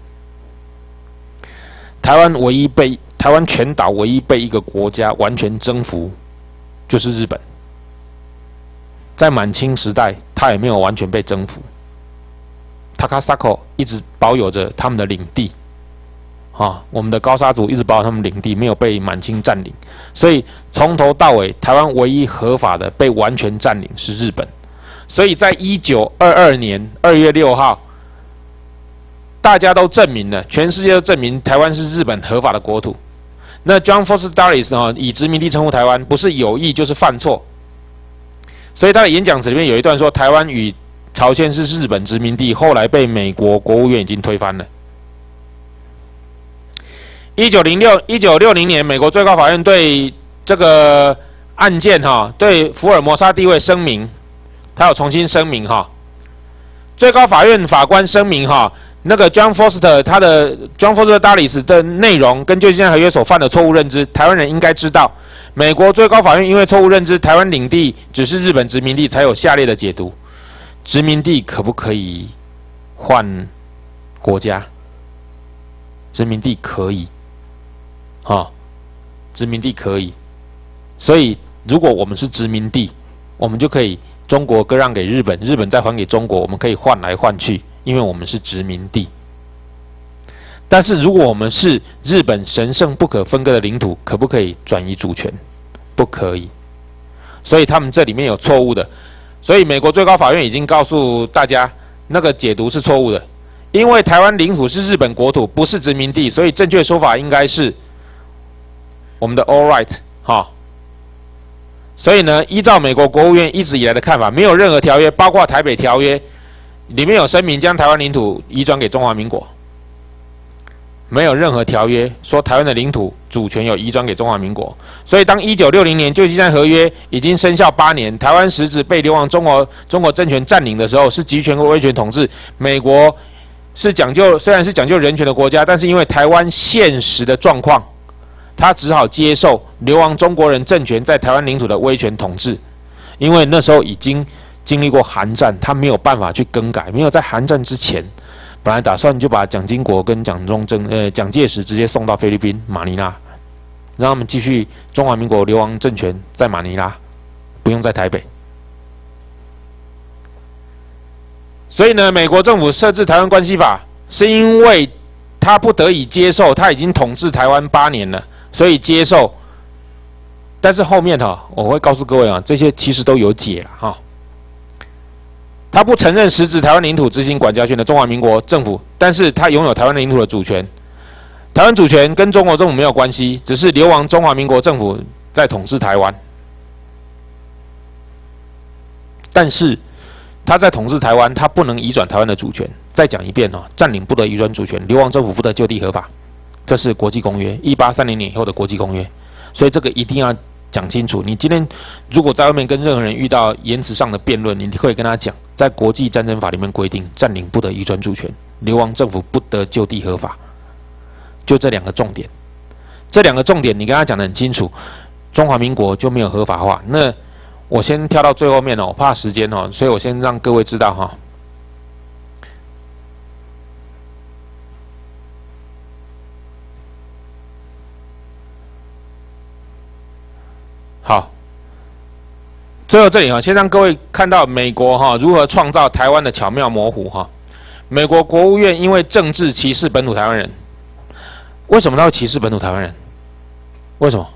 台湾唯一被台湾全岛唯一被一个国家完全征服，就是日本。在满清时代，他也没有完全被征服。Takasako 一直保有着他们的领地。啊，我们的高沙族一直保有他们领地，没有被满清占领，所以从头到尾，台湾唯一合法的被完全占领是日本。所以在一九二二年二月六号，大家都证明了，全世界都证明台湾是日本合法的国土。那 John Foster Dulles 啊，以殖民地称呼台湾，不是有意就是犯错。所以他的演讲词里面有一段说，台湾与朝鲜是日本殖民地，后来被美国国务院已经推翻了。一九零六一九六零年，美国最高法院对这个案件哈，对福尔摩沙地位声明，他有重新声明哈。最高法院法官声明哈，那个 John Foster 他的 John Foster Dulles 的内容跟旧金山合约所犯的错误认知，台湾人应该知道。美国最高法院因为错误认知台湾领地只是日本殖民地，才有下列的解读：殖民地可不可以换国家？殖民地可以。啊，殖民地可以，所以如果我们是殖民地，我们就可以中国割让给日本，日本再还给中国，我们可以换来换去，因为我们是殖民地。但是如果我们是日本神圣不可分割的领土，可不可以转移主权？不可以。所以他们这里面有错误的，所以美国最高法院已经告诉大家，那个解读是错误的，因为台湾领土是日本国土，不是殖民地，所以正确说法应该是我们的 all right 哈，所以呢，依照美国国务院一直以来的看法，没有任何条约，包括台北条约里面有声明将台湾领土移转给中华民国，没有任何条约说台湾的领土主权有移转给中华民国。所以当一九六零年旧金山合约已经生效八年，台湾实质被流亡中国中国政权占领的时候，是集权和威权统治。美国是讲究虽然是讲究人权的国家，但是因为台湾现实的状况，他只好接受流亡中国人政权在台湾领土的威权统治，因为那时候已经经历过韩战，他没有办法去更改。没有在韩战之前，本来打算就把蒋经国跟蒋中正、呃蒋介石直接送到菲律宾马尼拉，让他们继续中华民国流亡政权在马尼拉，不用在台北。所以呢，美国政府设置台湾关系法，是因为他不得已接受，他已经统治台湾八年了。所以接受，但是后面哈，我会告诉各位啊，这些其实都有解了哈。他不承认实质台湾领土执行管辖权的中华民国政府，但是他拥有台湾领土的主权。台湾主权跟中国政府没有关系，只是流亡中华民国政府在统治台湾。但是他在统治台湾，他不能移转台湾的主权。再讲一遍哦，占领不得移转主权，流亡政府不得就地合法。这是国际公约，一八三零年以后的国际公约，所以这个一定要讲清楚。你今天如果在外面跟任何人遇到言辞上的辩论，你可以跟他讲，在国际战争法里面规定，占领不得移转主权，流亡政府不得就地合法，就这两个重点。这两个重点你跟他讲得很清楚，中华民国就没有合法化。那我先跳到最后面哦，我怕时间哦，所以我先让各位知道哈。好，最后这里哈，先让各位看到美国哈如何创造台湾的巧妙模糊哈。美国国务院因为政治歧视本土台湾人，为什么他会歧视本土台湾人？为什么？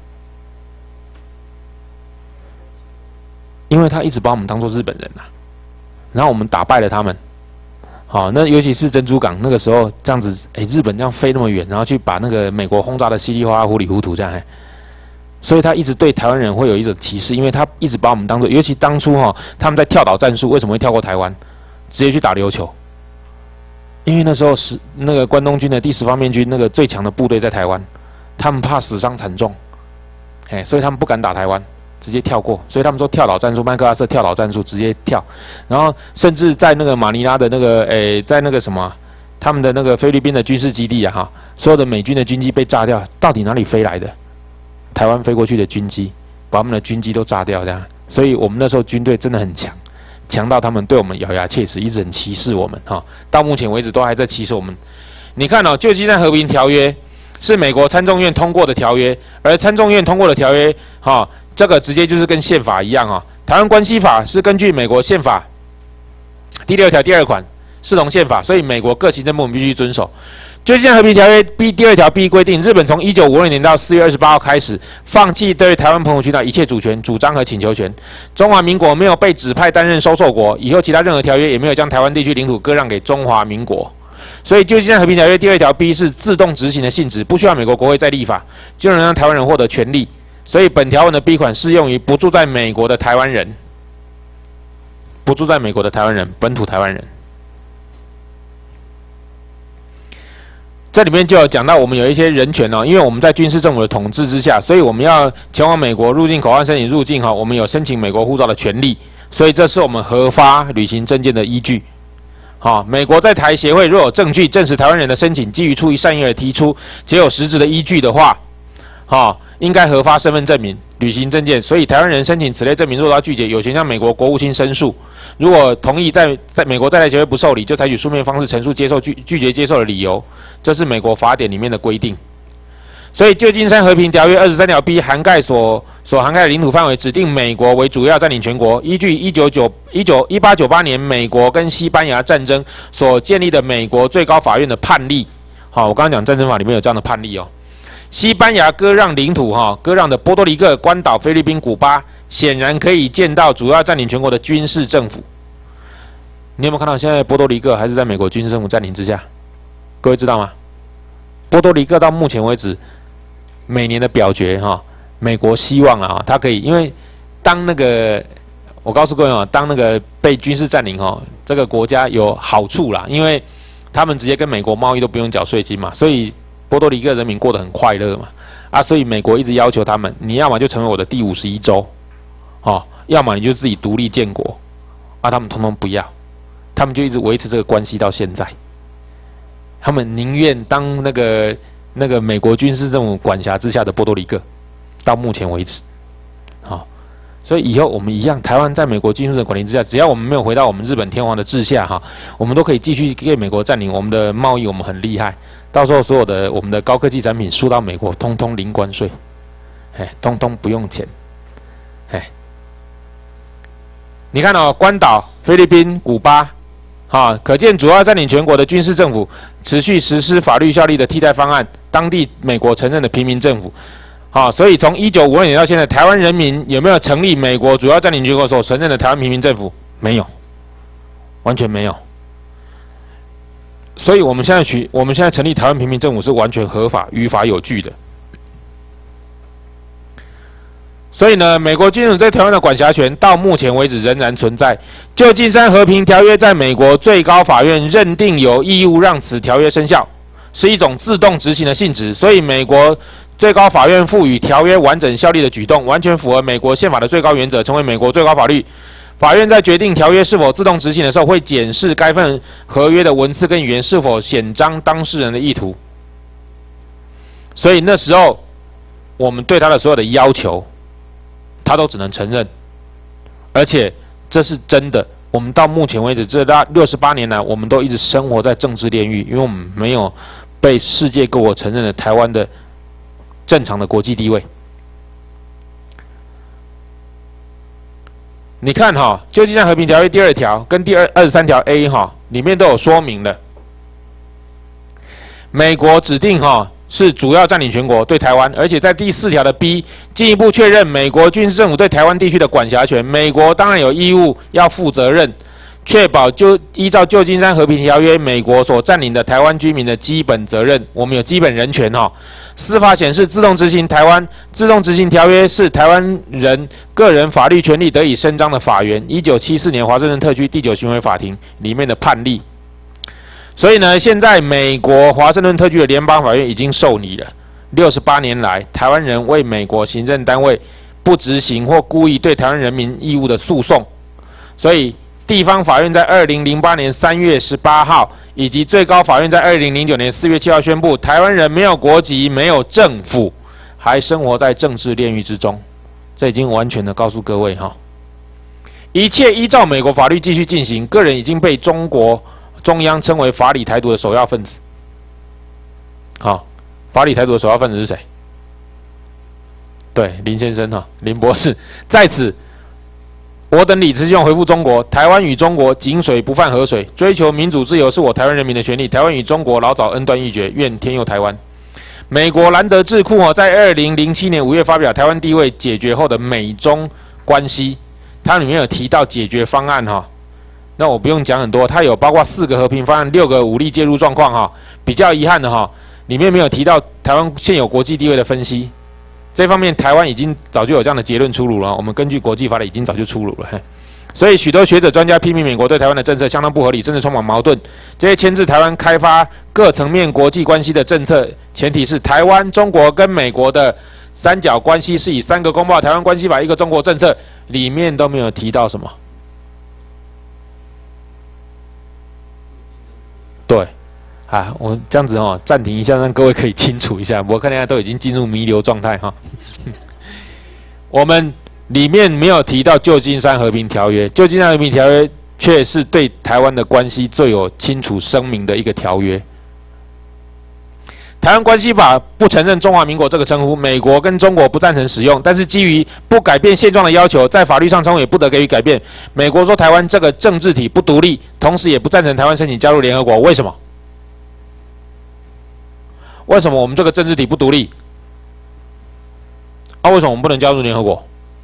因为他一直把我们当作日本人啊，然后我们打败了他们。好，那尤其是珍珠港那个时候这样子，哎，日本这样飞那么远，然后去把那个美国轰炸的稀里哗啦、糊里糊涂这样。嘿，所以他一直对台湾人会有一种歧视，因为他一直把我们当作，尤其当初哈、哦、他们在跳岛战术，为什么会跳过台湾，直接去打琉球？因为那时候是那个关东军的第十方面军那个最强的部队在台湾，他们怕死伤惨重，哎，所以他们不敢打台湾。 直接跳过。所以他们说跳岛战术，麦克阿瑟跳岛战术直接跳，然后甚至在那个马尼拉的那个诶，在那个什么他们的那个菲律宾的军事基地啊哈，所有的美军的军机被炸掉，到底哪里飞来的？台湾飞过去的军机，把他们的军机都炸掉这样。所以我们那时候军队真的很强。强到他们对我们咬牙切齿，一直很歧视我们哈。到目前为止都还在歧视我们。你看哦，旧金山和平条约是美国参众院通过的条约，而参众院通过的条约哈，这个直接就是跟宪法一样哈。台湾关系法是根据美国宪法第六条第二款视同宪法，所以美国各行政部门必须遵守。旧金山和平条约 B 第二条 B 规定，日本从一九五二年到四月二十八号开始，放弃对台湾澎湖群岛一切主权、主张和请求权。中华民国没有被指派担任收受国，以后其他任何条约也没有将台湾地区领土割让给中华民国。所以，旧金山和平条约第二条 B 是自动执行的性质，不需要美国国会再立法，就能让台湾人获得权利。所以，本条文的 B 款适用于不住在美国的台湾人，不住在美国的台湾人，本土台湾人。这里面就有讲到，我们有一些人权哦，因为我们在军事政府的统治之下，所以我们要前往美国入境口岸申请入境哈，我们有申请美国护照的权利，所以这是我们核发旅行证件的依据。好，美国在台协会若有证据证实台湾人的申请基于出于善意而提出，且有实质的依据的话，好，应该核发身份证明、旅行证件。所以台湾人申请此类证明若遭拒绝，有权向美国国务卿申诉。如果同意在在美国在台协会不受理，就采取书面方式陈述接受拒拒绝接受的理由。这是美国法典里面的规定。所以旧金山和平条约二十三条 B 涵盖所所涵盖的领土范围，指定美国为主要占领权国。依据一九九一九一八九八年美国跟西班牙战争所建立的美国最高法院的判例，好，我刚刚讲战争法里面有这样的判例哦。西班牙割让领土哈，割让的波多黎各、关岛、菲律宾、古巴，显然可以见到主要占领权国的军事政府。你有没有看到现在波多黎各还是在美国军事政府占领之下？各位知道吗？波多黎各到目前为止，每年的表决哈，美国希望啊，它可以，因为当那个，我告诉各位啊，当那个被军事占领哈，这个国家有好处啦，因为他们直接跟美国贸易都不用缴税金嘛，所以波多黎各人民过得很快乐嘛，啊，所以美国一直要求他们，你要么就成为我的第五十一州，哦，要么你就自己独立建国，啊，他们通通不要，他们就一直维持这个关系到现在。他们宁愿当那个那个美国军事政府管辖之下的波多黎各，到目前为止，好，所以以后我们一样，台湾在美国军事政府管理之下，只要我们没有回到我们日本天皇的治下哈，我们都可以继续给美国占领我们的贸易，我们很厉害。到时候所有的我们的高科技产品输到美国，通通零关税，哎，通通不用钱，哎，你看哦，关岛、菲律宾、古巴。好，可见主要占领全国的军事政府持续实施法律效力的替代方案，当地美国承认的平民政府。好，所以从一九五二年到现在，台湾人民有没有成立美国主要占领全国所承认的台湾平民政府？没有，完全没有。所以我们现在取，我们现在成立台湾平民政府是完全合法、于法有据的。所以呢，美国军人在台湾的管辖权到目前为止仍然存在。旧金山和平条约在美国最高法院认定有义务让此条约生效，是一种自动执行的性质。所以，美国最高法院赋予条约完整效力的举动，完全符合美国宪法的最高原则，成为美国最高法律。法院在决定条约是否自动执行的时候，会检视该份合约的文字跟语言是否显彰当事人的意图。所以那时候，我们对他的所有的要求，他都只能承认，而且这是真的。我们到目前为止，这六十八年来，我们都一直生活在政治炼狱，因为我们没有被世界各国承认的台湾的正常的国际地位。你看哈，《旧金山和平条约》第二条跟第二二十三条 A 哈，里面都有说明了，美国指定哈。是主要占领全国对台湾，而且在第四条的 B 进一步确认美国军事政府对台湾地区的管辖权。美国当然有义务要负责任，确保就依照旧金山和平条约，美国所占领的台湾居民的基本责任。我们有基本人权哈。司法显示自动执行台湾自动执行条约是台湾人个人法律权利得以伸张的法源。一九七四年华盛顿特区第九巡回法庭里面的判例。所以呢，现在美国华盛顿特区的联邦法院已经受理了。六十八年来，台湾人为美国行政单位不执行或故意对台湾人民义务的诉讼。所以地方法院在二零零八年三月十八号，以及最高法院在二零零九年四月七号宣布，台湾人没有国籍，没有政府，还生活在政治炼狱之中。这已经完全的告诉各位哈，一切依照美国法律继续进行。个人已经被中国中央称为法理台独的首要分子。好，法理台独的首要分子是谁？对，林先生哈，林博士。在此，我等理直气壮回复中国：台湾与中国井水不犯河水，追求民主自由是我台湾人民的权利。台湾与中国老早恩断义绝，愿天佑台湾。美国兰德智库哦，在二零零七年五月发表台湾地位解决后的美中关系，它里面有提到解决方案哈。那我不用讲很多，它有包括四个和平方案、六个武力介入状况哈。比较遗憾的哈，里面没有提到台湾现有国际地位的分析。这方面，台湾已经早就有这样的结论出炉了。我们根据国际法的已经早就出炉了。所以，许多学者专家批评美国对台湾的政策相当不合理，甚至充满矛盾。这些牵制台湾开发各层面国际关系的政策，前提是台湾、中国跟美国的三角关系是以三个公报、台湾关系法、一个中国政策，里面都没有提到什么。对，啊，我这样子哦，暂停一下，让各位可以清楚一下。我看大家都已经进入弥留状态哈。我们里面没有提到旧金山和平条约，旧金山和平条约却是对台湾的关系最有清楚声明的一个条约。台湾关系法不承认中华民国这个称呼，美国跟中国不赞成使用，但是基于不改变现状的要求，在法律上称呼也不得给予改变。美国说台湾这个政治体不独立，同时也不赞成台湾申请加入联合国。为什么？为什么我们这个政治体不独立？啊，为什么我们不能加入联合国？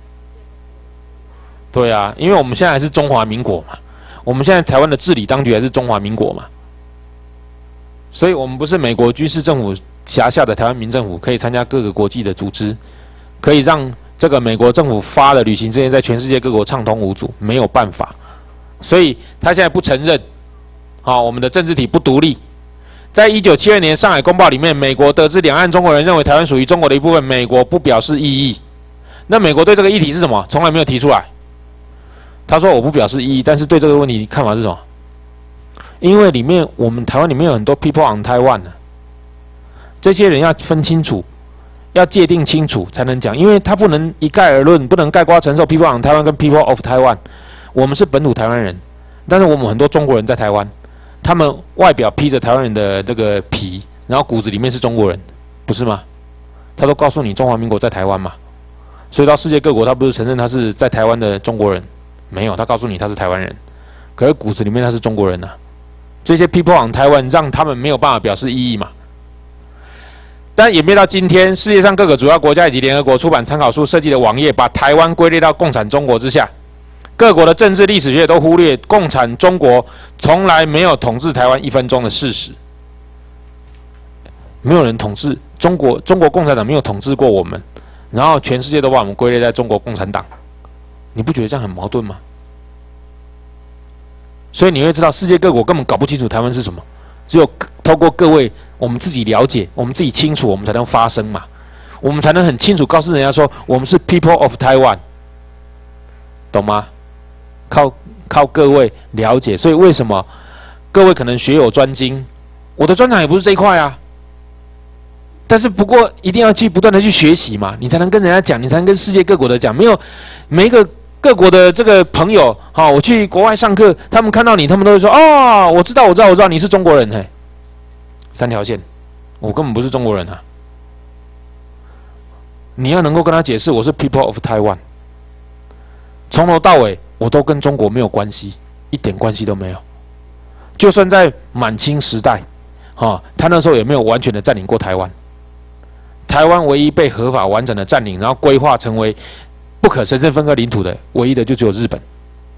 对啊，因为我们现在还是中华民国嘛，我们现在台湾的治理当局还是中华民国嘛，所以我们不是美国军事政府辖下的台湾民政府，可以参加各个国际的组织，可以让这个美国政府发的旅行之前在全世界各国畅通无阻，没有办法，所以他现在不承认，好，我们的政治体不独立。在一九七二年上海公报里面，美国得知两岸中国人认为台湾属于中国的一部分，美国不表示异议。那美国对这个议题是什么？从来没有提出来。他说我不表示异议，但是对这个问题看法是什么？因为里面我们台湾里面有很多 people on Taiwan 呢，这些人要分清楚，要界定清楚才能讲，因为他不能一概而论，不能概括承受 people on Taiwan 跟 people of Taiwan。我们是本土台湾人，但是我们很多中国人在台湾，他们外表披着台湾人的这个皮，然后骨子里面是中国人，不是吗？他都告诉你中华民国在台湾嘛，所以到世界各国，他不是承认他是在台湾的中国人。没有，他告诉你他是台湾人，可是骨子里面他是中国人呐、啊。这些 people on 台湾让他们没有办法表示异议嘛。但演变到今天，世界上各个主要国家以及联合国出版参考书设计的网页，把台湾归类到共产中国之下。各国的政治历史学都忽略共产中国从来没有统治台湾一分钟的事实。没有人统治中国，中国共产党没有统治过我们，然后全世界都把我们归类在中国共产党。你不觉得这样很矛盾吗？所以你会知道，世界各国根本搞不清楚台湾是什么，只有透过各位我们自己了解，我们自己清楚，我们才能发声嘛，我们才能很清楚告诉人家说，我们是 people of Taiwan， 懂吗？靠靠各位了解，所以为什么各位可能学有专精，我的专长也不是这一块啊。但是不过一定要去不断的去学习嘛，你才能跟人家讲，你才能跟世界各国的讲，没有每一个。各国的这个朋友，好，我去国外上课，他们看到你，他们都会说：“哦，我知道，我知道，我知道，你是中国人。”嘿，三条线，我根本不是中国人啊！你要能够跟他解释，我是 people of Taiwan， 从头到尾我都跟中国没有关系，一点关系都没有。就算在满清时代，哈，他那时候也没有完全的占领过台湾。台湾唯一被合法完整的占领，然后规划成为不可神圣分割领土的，唯一的就只有日本。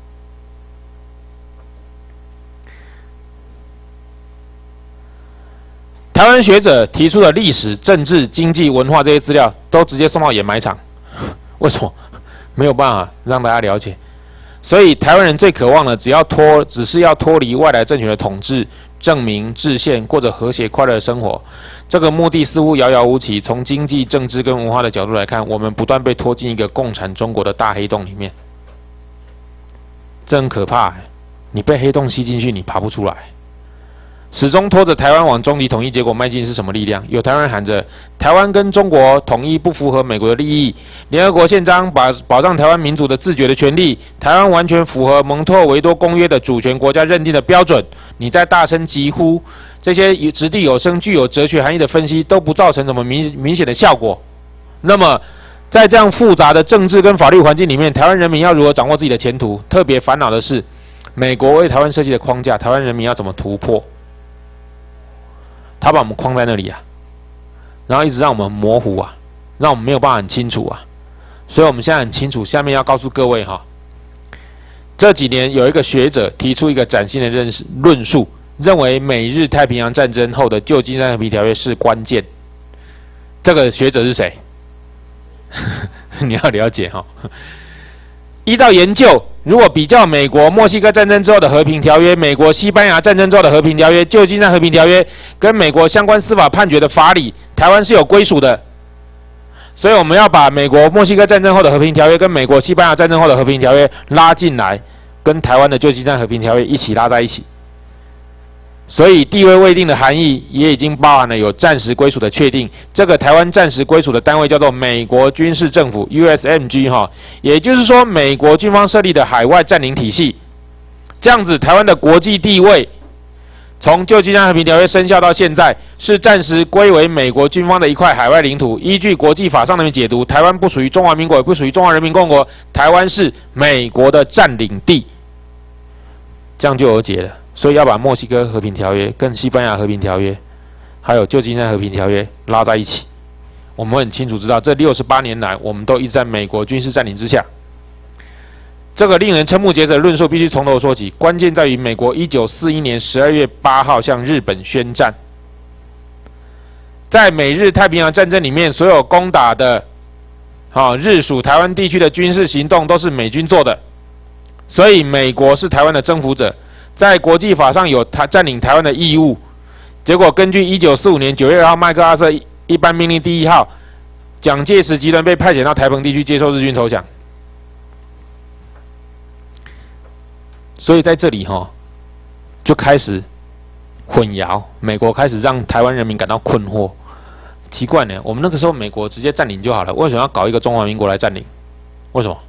台湾学者提出的历史、政治、经济、文化这些资料，都直接送到掩埋场。为什么？没有办法让大家了解。所以台湾人最渴望的，只要脱，只是要脱离外来政权的统治， 证明制宪，过着和谐快乐的生活。这个目的似乎遥遥无期。从经济、政治跟文化的角度来看，我们不断被拖进一个共产中国的大黑洞里面，这很可怕、欸。你被黑洞吸进去，你爬不出来。始终拖着台湾往终极统一结果迈进是什么力量？有台湾人喊着台湾跟中国统一不符合美国的利益，联合国宪章把保障台湾民主的自决的权利，台湾完全符合蒙特维多公约的主权国家认定的标准。你在大声疾呼，这些掷地有声、具有哲学含义的分析都不造成什么明明显的效果。那么，在这样复杂的政治跟法律环境里面，台湾人民要如何掌握自己的前途？特别烦恼的是，美国为台湾设计的框架，台湾人民要怎么突破？他把我们框在那里啊，然后一直让我们模糊啊，让我们没有办法很清楚啊。所以我们现在很清楚，下面要告诉各位哈，这几年有一个学者提出一个崭新的认识论述，认为美日太平洋战争后的旧金山和平条约是关键。这个学者是谁？你要了解哈。依照研究，如果比较美国墨西哥战争之后的和平条约、美国西班牙战争之后的和平条约、旧金山和平条约跟美国相关司法判决的法理，台湾是有归属的。所以我们要把美国墨西哥战争后的和平条约跟美国西班牙战争后的和平条约拉进来，跟台湾的旧金山和平条约一起拉在一起。所以地位未定的含义也已经包含了有暂时归属的确定。这个台湾暂时归属的单位叫做美国军事政府 U S M G 哈，也就是说美国军方设立的海外占领体系。这样子，台湾的国际地位从旧金山和平条约生效到现在，是暂时归为美国军方的一块海外领土。依据国际法上的解读，台湾不属于中华民国，也不属于中华人民共和国，台湾是美国的占领地。这样就有解了。所以要把墨西哥和平条约、跟西班牙和平条约，还有旧金山和平条约拉在一起。我们很清楚知道，这六十八年来，我们都一直在美国军事占领之下。这个令人瞠目结舌的论述必须从头说起。关键在于，美国一九四一年十二月八号向日本宣战。在美日太平洋战争里面，所有攻打的，啊、哦、日属台湾地区的军事行动都是美军做的，所以美国是台湾的征服者。在国际法上有他占领台湾的义务，结果根据一九四五年九月二号麦克阿瑟一般命令第一号，蒋介石集团被派遣到台澎地区接受日军投降。所以在这里哈、哦，就开始混淆，美国开始让台湾人民感到困惑。奇怪呢，我们那个时候美国直接占领就好了，为什么要搞一个中华民国来占领？为什么？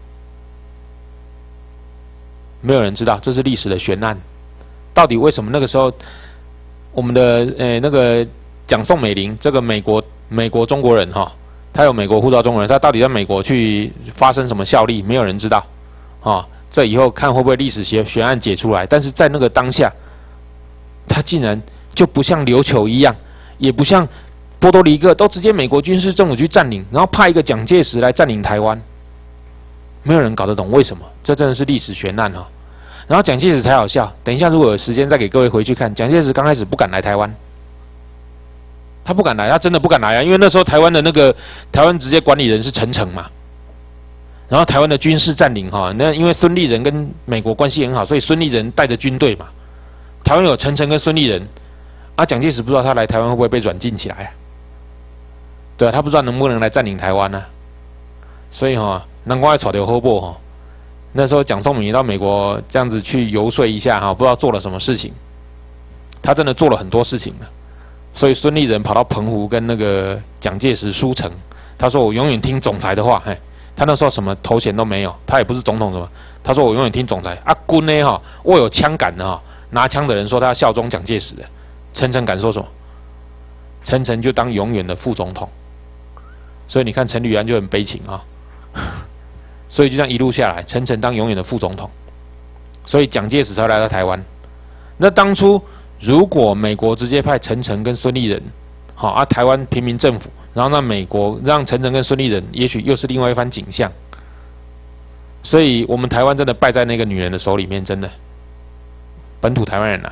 没有人知道，这是历史的悬案。到底为什么那个时候，我们的呃那个蒋宋美龄这个美国美国中国人哈，他有美国护照中国人，他到底在美国去发生什么效力？没有人知道啊。这以后看会不会历史悬悬案解出来？但是在那个当下，他竟然就不像琉球一样，也不像波多黎各，都直接美国军事政府去占领，然后派一个蒋介石来占领台湾，没有人搞得懂为什么。这真的是历史悬案啊。然后蒋介石才好笑。等一下，如果有时间再给各位回去看，蒋介石刚开始不敢来台湾，他不敢来，他真的不敢来啊！因为那时候台湾的那个台湾直接管理人是陈诚嘛，然后台湾的军事占领哈，那因为孙立人跟美国关系很好，所以孙立人带着军队嘛，台湾有陈诚跟孙立人，啊，蒋介石不知道他来台湾会不会被软禁起来啊？对啊，他不知道能不能来占领台湾呢、啊？所以哈，难怪炒掉后部哈。那时候蒋宋美到美国这样子去游说一下哈，不知道做了什么事情。他真的做了很多事情了，所以孙立人跑到澎湖跟那个蒋介石书城，他说我永远听总裁的话。嘿，他那时候什么头衔都没有，他也不是总统什么。他说我永远听总裁。啊，军呢哈，握有枪杆的哈，拿枪的人说他要效忠蒋介石的，陈诚敢说什么？陈诚就当永远的副总统。所以你看陈履安就很悲情啊。所以就这样一路下来，陈诚当永远的副总统，所以蒋介石才来到台湾。那当初如果美国直接派陈诚跟孙立人，好啊，台湾平民政府，然后让美国让陈诚跟孙立人，也许又是另外一番景象。所以我们台湾真的败在那个女人的手里面，真的，本土台湾人啊。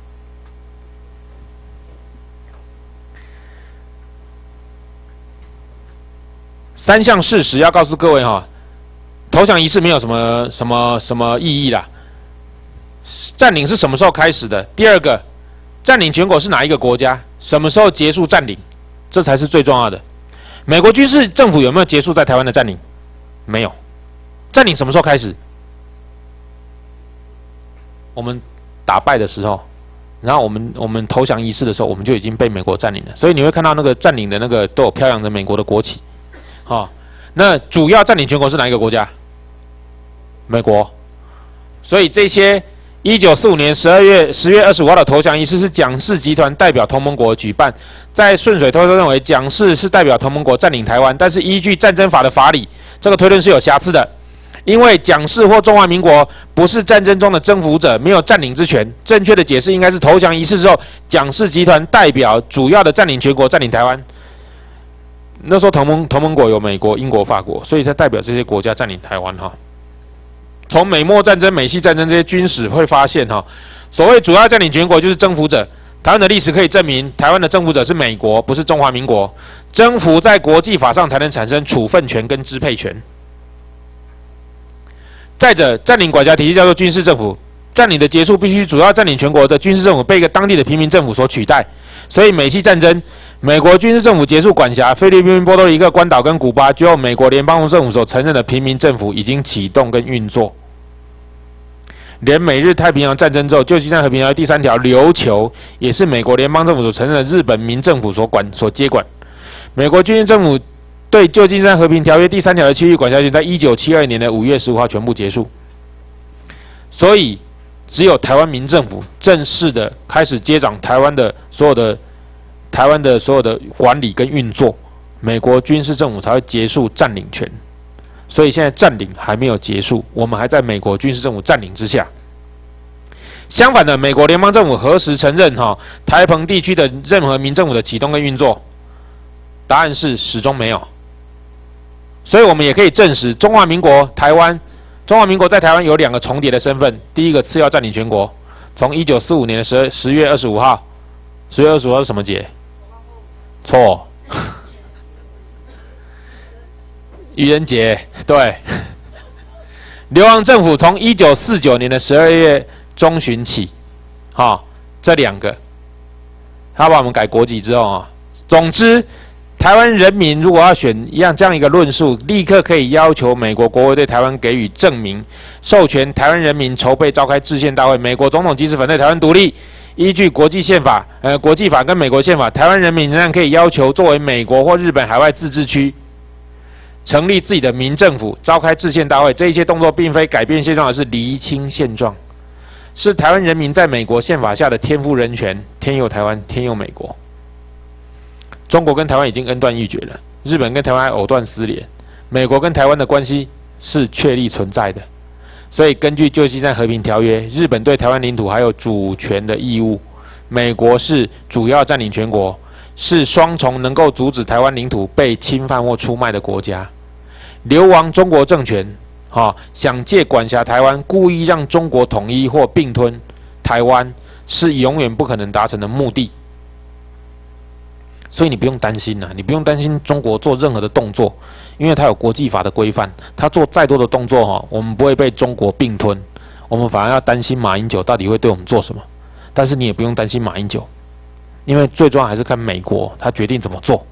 三项事实要告诉各位哈。投降仪式没有什么什么什么意义啦。占领是什么时候开始的？第二个， 占领全国是哪一个国家？什么时候结束占领？这才是最重要的。美国军事政府有没有结束在台湾的占领？没有。占领什么时候开始？我们打败的时候，然后我们我们投降仪式的时候，我们就已经被美国占领了。所以你会看到那个占领的那个都有飘扬着美国的国旗。好、哦，那主要占领全国是哪一个国家？美国。所以这些一九四五年十二月十月二十五号的投降仪式是蒋氏集团代表同盟国举办。在顺水推论认为蒋氏是代表同盟国占领台湾，但是依据战争法的法理，这个推论是有瑕疵的。因为蒋氏或中华民国不是战争中的征服者，没有占领之权。正确的解释应该是投降仪式之后，蒋氏集团代表主要的占领全国占领台湾。那时候同盟同盟国有美国、英国、法国，所以才代表这些国家占领台湾哈。从美墨战争、美西战争这些军史会发现哈，所谓主要占领全国就是征服者。台湾的历史可以证明，台湾的征服者是美国，不是中华民国。征服在国际法上才能产生处分权跟支配权。再者，占领管辖体系叫做军事政府，占领的结束必须主要占领全国的军事政府被一个当地的平民政府所取代。所以美西战争，美国军事政府结束管辖菲律宾、波多黎各、关岛跟古巴，只有美国联邦政府所承认的平民政府已经启动跟运作。连美日太平洋战争之后，旧金山和平条约第三条琉球也是美国联邦政府所承认的日本民政府所管所接管。美国军事政府对旧金山和平条约第三条的区域管辖权，在一九七二年的五月十五号全部结束。所以，只有台湾民政府正式的开始接掌台湾的所有的台湾的所有的管理跟运作，美国军事政府才会结束占领权。所以现在占领还没有结束，我们还在美国军事政府占领之下。相反的，美国联邦政府何时承认哈台澎地区的任何民政府的启动跟运作？答案是始终没有。所以我们也可以证实，中华民国台湾，中华民国在台湾有两个重叠的身份。第一个次要占领全国，从一九四五年的十十月二十五号，十月二十五号是什么节？错，愚人节。对，流亡政府从一九四九年的十二月中旬起，哈、哦，这两个，他把我们改国籍之后啊，总之。台湾人民如果要选一样这样一个论述，立刻可以要求美国国会对台湾给予证明，授权台湾人民筹备召开制宪大会。美国总统即使反对台湾独立，依据国际宪法、呃国际法跟美国宪法，台湾人民仍然可以要求作为美国或日本海外自治区，成立自己的民政府，召开制宪大会。这一切动作并非改变现状，而是厘清现状，是台湾人民在美国宪法下的天赋人权，天佑台湾，天佑美国。中国跟台湾已经恩断义绝了，日本跟台湾还藕断丝连，美国跟台湾的关系是确立存在的。所以根据旧金山和平条约，日本对台湾领土还有主权的义务，美国是主要占领全国，是双重能够阻止台湾领土被侵犯或出卖的国家。流亡中国政权，哈、哦，想借管辖台湾，故意让中国统一或并吞台湾，是永远不可能达成的目的。所以你不用担心啊，你不用担心中国做任何的动作，因为它有国际法的规范，它做再多的动作哈，我们不会被中国并吞，我们反而要担心马英九到底会对我们做什么。但是你也不用担心马英九，因为最重要还是看美国他决定怎么做。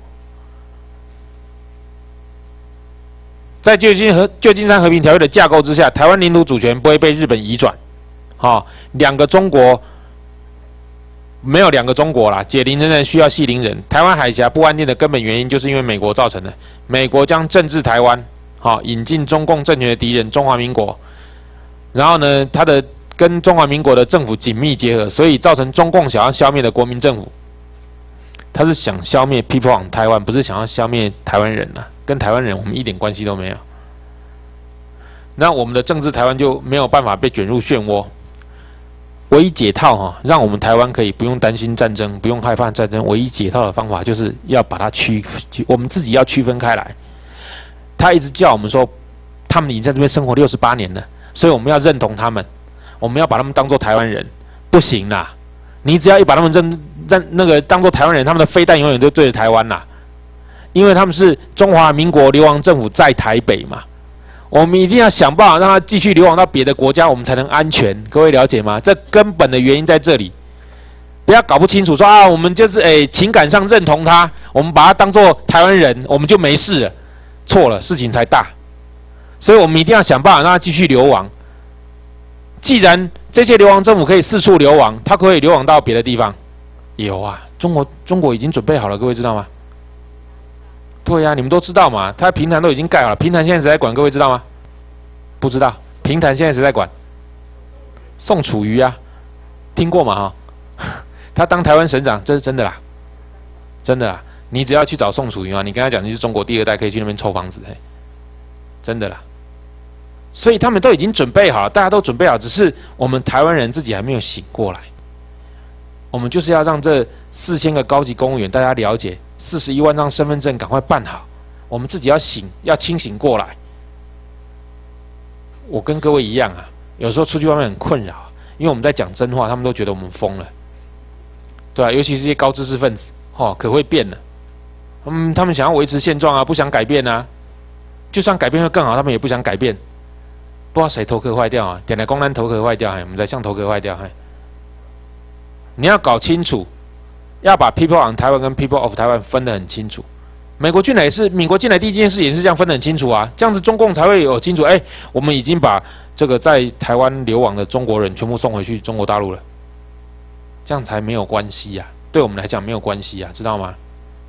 在旧金和旧金山和平条约的架构之下，台湾领土主权不会被日本移转，哈，两个中国。没有两个中国啦，解铃人人需要系铃人。台湾海峡不安定的根本原因，就是因为美国造成的。美国将政治台湾，好、哦、引进中共政权的敌人中华民国，然后呢，他的跟中华民国的政府紧密结合，所以造成中共想要消灭的国民政府。他是想消灭 people on 台湾，不是想要消灭台湾人啊，跟台湾人我们一点关系都没有。那我们的政治台湾就没有办法被卷入漩涡。唯一解套哈，让我们台湾可以不用担心战争，不用害怕战争。唯一解套的方法就是要把它区，我们自己要区分开来。他一直叫我们说，他们已经在这边生活六十八年了，所以我们要认同他们，我们要把他们当作台湾人，不行啦！你只要一把他们认认那个当作台湾人，他们的飞弹永远都对着台湾啦，因为他们是中华民国流亡政府在台北嘛。我们一定要想办法让他继续流亡到别的国家，我们才能安全。各位了解吗？这根本的原因在这里。 不要搞不清楚说啊，我们就是诶、欸、情感上认同他，我们把他当做台湾人，我们就没事了。错了，事情才大。所以我们一定要想办法让他继续流亡。既然这些流亡政府可以四处流亡，他可以流亡到别的地方。有啊，中国中国已经准备好了，各位知道吗？对呀、啊，你们都知道嘛，他平潭都已经盖好了，平潭现在谁在管？各位知道吗？不知道，平潭现在谁在管？宋楚瑜啊，听过嘛哈？他当台湾省长，这是真的啦，真的啦。你只要去找宋楚瑜啊，你跟他讲你是中国第二代，可以去那边抽房子，嘿，真的啦。所以他们都已经准备好了，大家都准备好，只是我们台湾人自己还没有醒过来。我们就是要让这四千个高级公务员大家了解，四十一万张身份证赶快办好，我们自己要醒，要清醒过来。我跟各位一样啊，有时候出去外面很困扰，因为我们在讲真话，他们都觉得我们疯了，对啊，尤其是一些高知识分子，哦，可会变了。嗯，他们想要维持现状啊，不想改变啊。就算改变会更好，他们也不想改变。不知道谁头壳坏掉啊？点来公安头壳坏掉，我们在向头壳坏掉。你要搞清楚，要把 People on 台湾跟 People of 台湾分得很清楚。美国进来也是，美国进来第一件事也是这样分得很清楚啊，这样子中共才会有清楚。哎、欸，我们已经把这个在台湾流亡的中国人全部送回去中国大陆了，这样才没有关系呀、啊。对我们来讲没有关系啊，知道吗？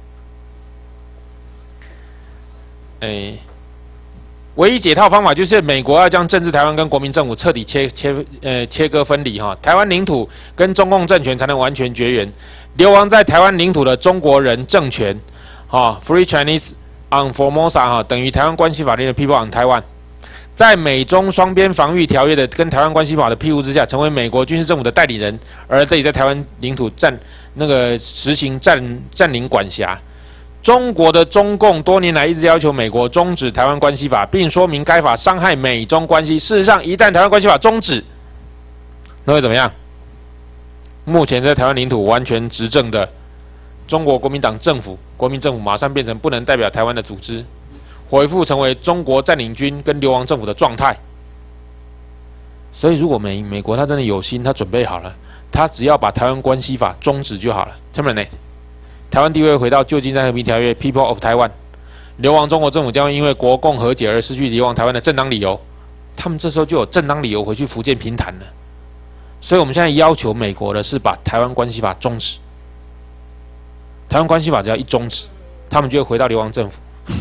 哎、欸，唯一解套方法就是美国要将政治台湾跟国民政府彻底切切呃切割分离哈，台湾领土跟中共政权才能完全绝缘。流亡在台湾领土的中国人政权，哈 ，Free Chinese on Formosa 哈，等于台湾关系法令的 People on 台湾，在美中双边防御条约的跟台湾关系法的庇护之下，成为美国军事政府的代理人，而得以在台湾领土占那个实行占占领管辖。中国的中共多年来一直要求美国终止台湾关系法，并说明该法伤害美中关系。事实上，一旦台湾关系法终止，那会怎么样？目前在台湾领土完全执政的中国国民党政府，国民政府马上变成不能代表台湾的组织，恢复成为中国占领军跟流亡政府的状态。所以，如果美美国他真的有心，他准备好了，他只要把台湾关系法终止就好了。terminate。台湾地位回到旧金山和平条约 People of Taiwan， 流亡中国政府将会因为国共和解而失去流亡台湾的正当理由，他们这时候就有正当理由回去福建平潭了。所以我们现在要求美国的是把台湾关系法终止，台湾关系法只要一终止，他们就会回到流亡政府。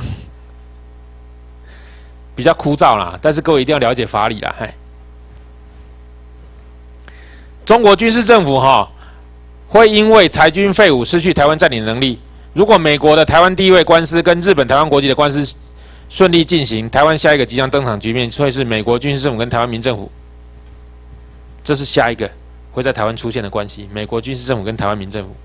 比较枯燥啦，但是各位一定要了解法理啦。嘿，中国军事政府哈。会因为裁军废武失去台湾占领能力。如果美国的台湾地位官司跟日本台湾国籍的官司顺利进行，台湾下一个即将登场局面会是美国军事政府跟台湾民政府，这是下一个会在台湾出现的关系。美国军事政府跟台湾民政府，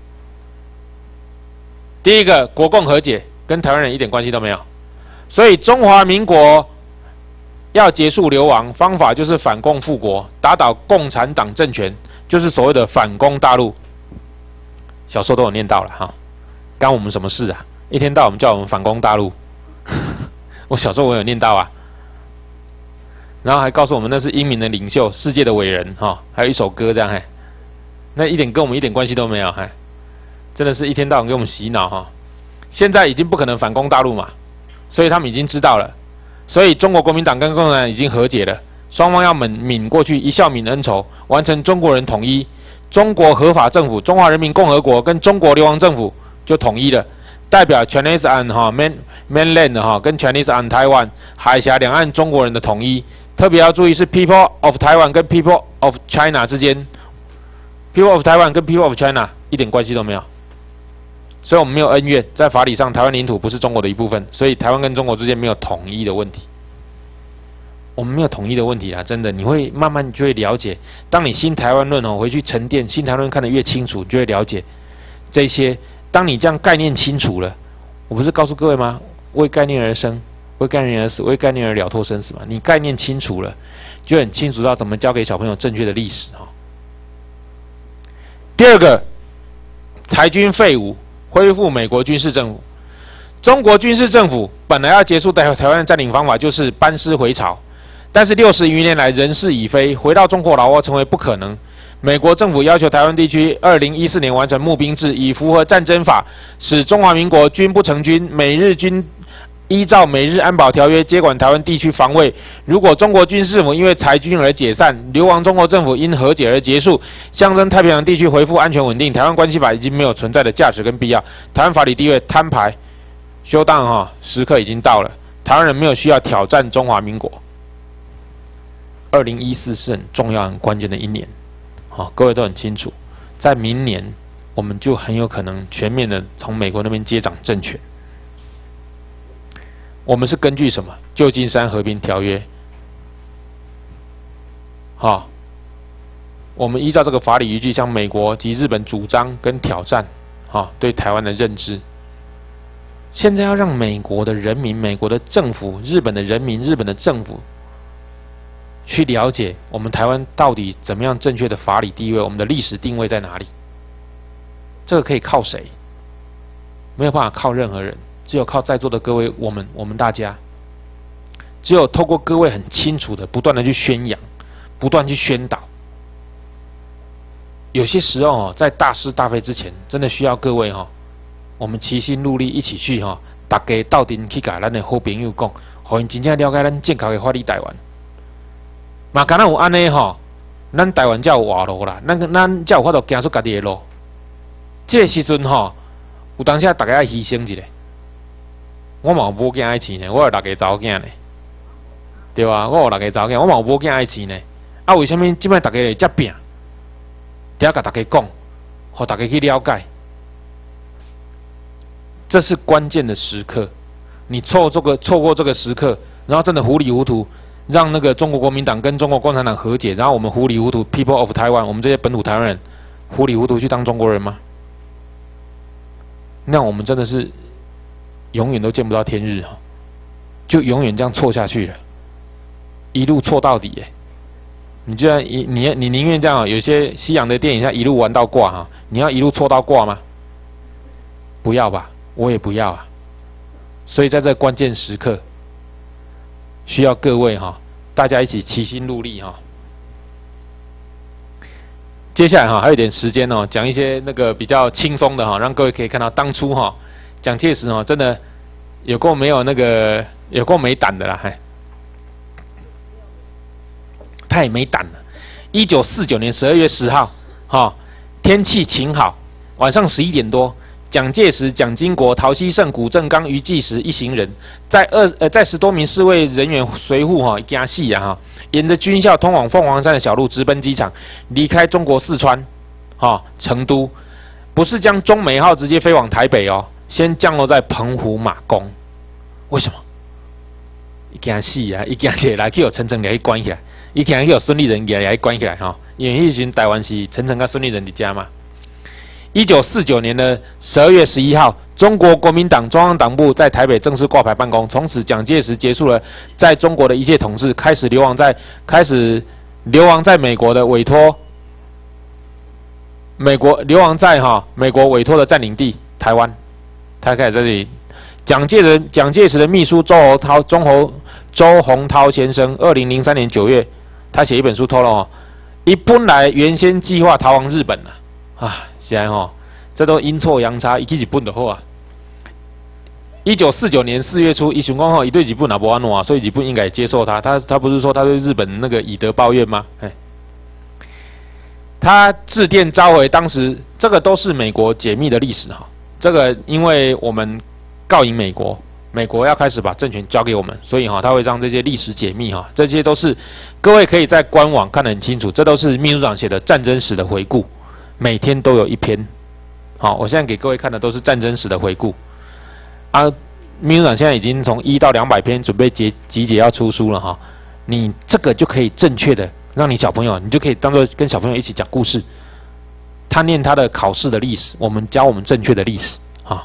第一个国共和解跟台湾人一点关系都没有，所以中华民国要结束流亡，方法就是反共复国，打倒共产党政权，就是所谓的反攻大陆。小时候都有念到了哈，干我们什么事啊？一天到晚叫我们反攻大陆，我小时候我有念到啊，然后还告诉我们那是英明的领袖、世界的伟人哈，还有一首歌这样嘿，那一点跟我们一点关系都没有嘿，真的是一天到晚给我们洗脑哈。现在已经不可能反攻大陆嘛，所以他们已经知道了，所以中国国民党跟共产党已经和解了，双方要泯泯过去，一笑泯恩仇，完成中国人统一。中国合法政府、中华人民共和国跟中国流亡政府就统一了，代表 Chinese on 哈 main mainland 哈跟 Chinese on Taiwan 海峡两岸中国人的统一。特别要注意是 People of Taiwan 跟 People of China 之间 ，People of Taiwan 跟 People of China 一点关系都没有，所以我们没有恩怨，在法理上台湾领土不是中国的一部分，所以台湾跟中国之间没有统一的问题。我们没有统一的问题啦，真的，你会慢慢就会了解。当你新台湾论哦回去沉淀，新台湾论看得越清楚，你就会了解这些。当你这样概念清楚了，我不是告诉各位吗？为概念而生，为概念而死，为概念而了脱生死嘛。你概念清楚了，就很清楚到怎么教给小朋友正确的历史哈。第二个，裁军废武，恢复美国军事政府。中国军事政府本来要结束台台湾的占领方法就是班师回朝。但是六十余年来人事已非，回到中国老窝成为不可能。 美国政府要求台湾地区二零一四年完成募兵制，以符合战争法，使中华民国军不成军，美日军依照美日安保条约接管台湾地区防卫。如果中国军事府因为裁军而解散，流亡中国政府因和解而结束，象征太平洋地区恢复安全稳定。台湾关系法已经没有存在的价值跟必要，台湾法理地位摊牌休档哈，时刻已经到了。台湾人没有需要挑战中华民国。二零一四是很重要、很关键的一年，好，各位都很清楚，在明年我们就很有可能全面的从美国那边接掌政权。我们是根据什么？旧金山和平条约，好，我们依照这个法理依据，向美国及日本主张跟挑战，好，对台湾的认知。现在要让美国的人民、美国的政府、日本的人民、日本的政府去了解我们台湾到底怎么样正确的法理地位，我们的历史定位在哪里？这个可以靠谁？没有办法靠任何人，只有靠在座的各位，我们我们大家，只有透过各位很清楚的、不断的去宣扬、不断去宣导。有些时候哦，在大是大非之前，真的需要各位哈，我们齐心努力，一起去哈，大家斗阵去甲咱的好朋友讲，互因真正了解咱正确的法理台湾。嘛，敢若有安尼吼，咱台湾才有活路啦，咱咱才有法度行出家己的路。这个时阵吼，有当时大家要牺牲一下。我嘛有某囝爱饲呢，我有六个查某囝呢，对吧？我有六个查某囝，我嘛有某囝爱饲呢。啊，为什么即摆大家会遮拼？得要甲大家讲，互大家去了解。这是关键的时刻，你错这个错过这个时刻，然后真的糊里糊涂。让那个中国国民党跟中国共产党和解，然后我们糊里糊涂 ，People of Taiwan， 我们这些本土台湾人糊里糊涂去当中国人吗？那我们真的是永远都见不到天日哈，就永远这样错下去了，一路错到底耶！你居然你你你宁愿这样？有些西洋的电影像一路玩到挂哈，你要一路错到挂吗？不要吧，我也不要啊。所以在这关键时刻。需要各位哈，大家一起齐心努力哈。接下来哈还有点时间哦，讲一些那个比较轻松的哈，让各位可以看到当初哈蒋介石哈真的有够没有那个有够没胆的啦，嗨，他也没胆了。一九四九年十二月十号，哈，天气晴好，晚上十一点多。蒋介石、蒋经国、陶希圣、古正刚、于济时一行人，在二呃在十多名侍卫人员随护哈加戏啊哈，沿着军校通往凤凰山的小路直奔机场，离开中国四川，哈成都，不是将中美号直接飞往台北哦，先降落在澎湖马公。为什么？一惊死啊！一惊起来去有陈诚来关起来，一惊去有孙立人来关起来哈，因为迄群台湾是陈诚跟孙立人的家嘛。一九四九年的十二月十一号，中国国民党中央党部在台北正式挂牌办公。从此，蒋介石结束了在中国的一切统治，开始流亡在开始流亡在美国的委托美国流亡在哈美国委托的占领地台湾。他开始在这里。蒋介石蒋介石的秘书周洪涛中侯周洪涛先生，二零零三年九月，他写一本书透露哦，一本来原先计划逃亡日本了。啊，现在吼，这都阴错阳差，一去日本就好啊。一九四九年四月初，一想讲吼，伊对日本也无安怎，所以日本应该接受他。他他不是说他对日本那个以德报怨吗？哎，他致电召回，当时这个都是美国解密的历史哈。这个因为我们告赢美国，美国要开始把政权交给我们，所以哈，他会让这些历史解密哈，这些都是各位可以在官网看得很清楚，这都是秘书长写的战争史的回顾。每天都有一篇，好，我现在给各位看的都是战争史的回顾啊。秘书长现在已经从一到两百篇准备集集结要出书了哈，你这个就可以正确的让你小朋友，你就可以当做跟小朋友一起讲故事。他念他的考试的历史，我们教我们正确的历史啊。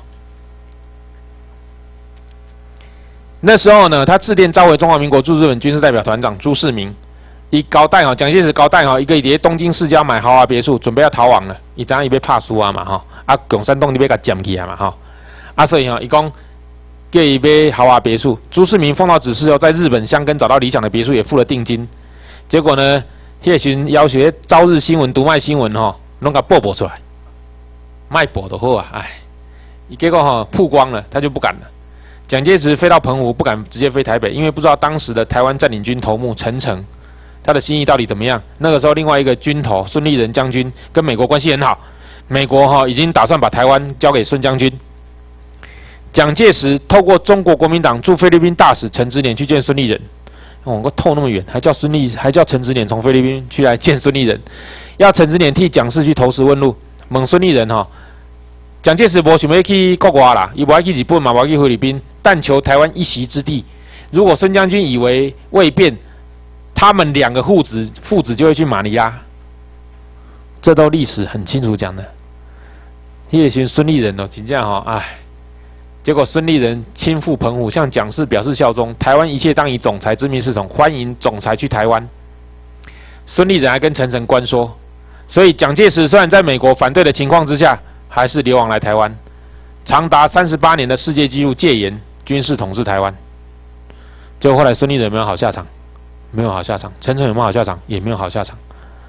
那时候呢，他致电召回中华民国驻日本军事代表团长朱世民。伊交代吼，蒋介石交代吼，一个伫东京市郊买豪华别墅，准备要逃亡了。伊知影伊要拍输啊嘛吼，啊共产党你要甲占去啊嘛吼，啊所以吼，伊讲叫伊买豪华别墅。朱世民奉到指示后，在日本箱根找到理想的别墅，也付了定金。结果呢， 迄个时阵要求朝日新闻、读卖新闻吼，拢甲报报出来，卖报就好啊，哎，结果吼曝光了，他就不敢了。蒋介石飞到澎湖，不敢直接飞台北，因为不知道当时的台湾占领军头目陈诚，他的心意到底怎么样。那个时候，另外一个军头孙立人将军跟美国关系很好，美国哈已经打算把台湾交给孙将军。蒋介石透过中国国民党驻菲律宾大使陈植年去见孙立人。哦，我透那么远，还叫孙立，还叫陈植年从菲律宾去来见孙立人，要陈植年替蒋氏去投石问路，问孙立人哈、哦，蒋介石无想要去国外啦，伊无爱去日本嘛，无爱去菲律宾，但求台湾一席之地。如果孙将军以为未变，他们两个父子父子就会去马尼拉，这都历史很清楚讲的。迄个时阵孙立人哦，真正吼，哎。结果孙立人亲赴澎湖，向蒋氏表示效忠，台湾一切当以总裁之命是从，欢迎总裁去台湾。孙立人还跟陈诚官说，所以蒋介石虽然在美国反对的情况之下，还是流亡来台湾，长达三十八年的世界纪录戒严，军事统治台湾。结果后来孙立人有没有好下场？没有好下场。陈诚有没有好下场？也没有好下场。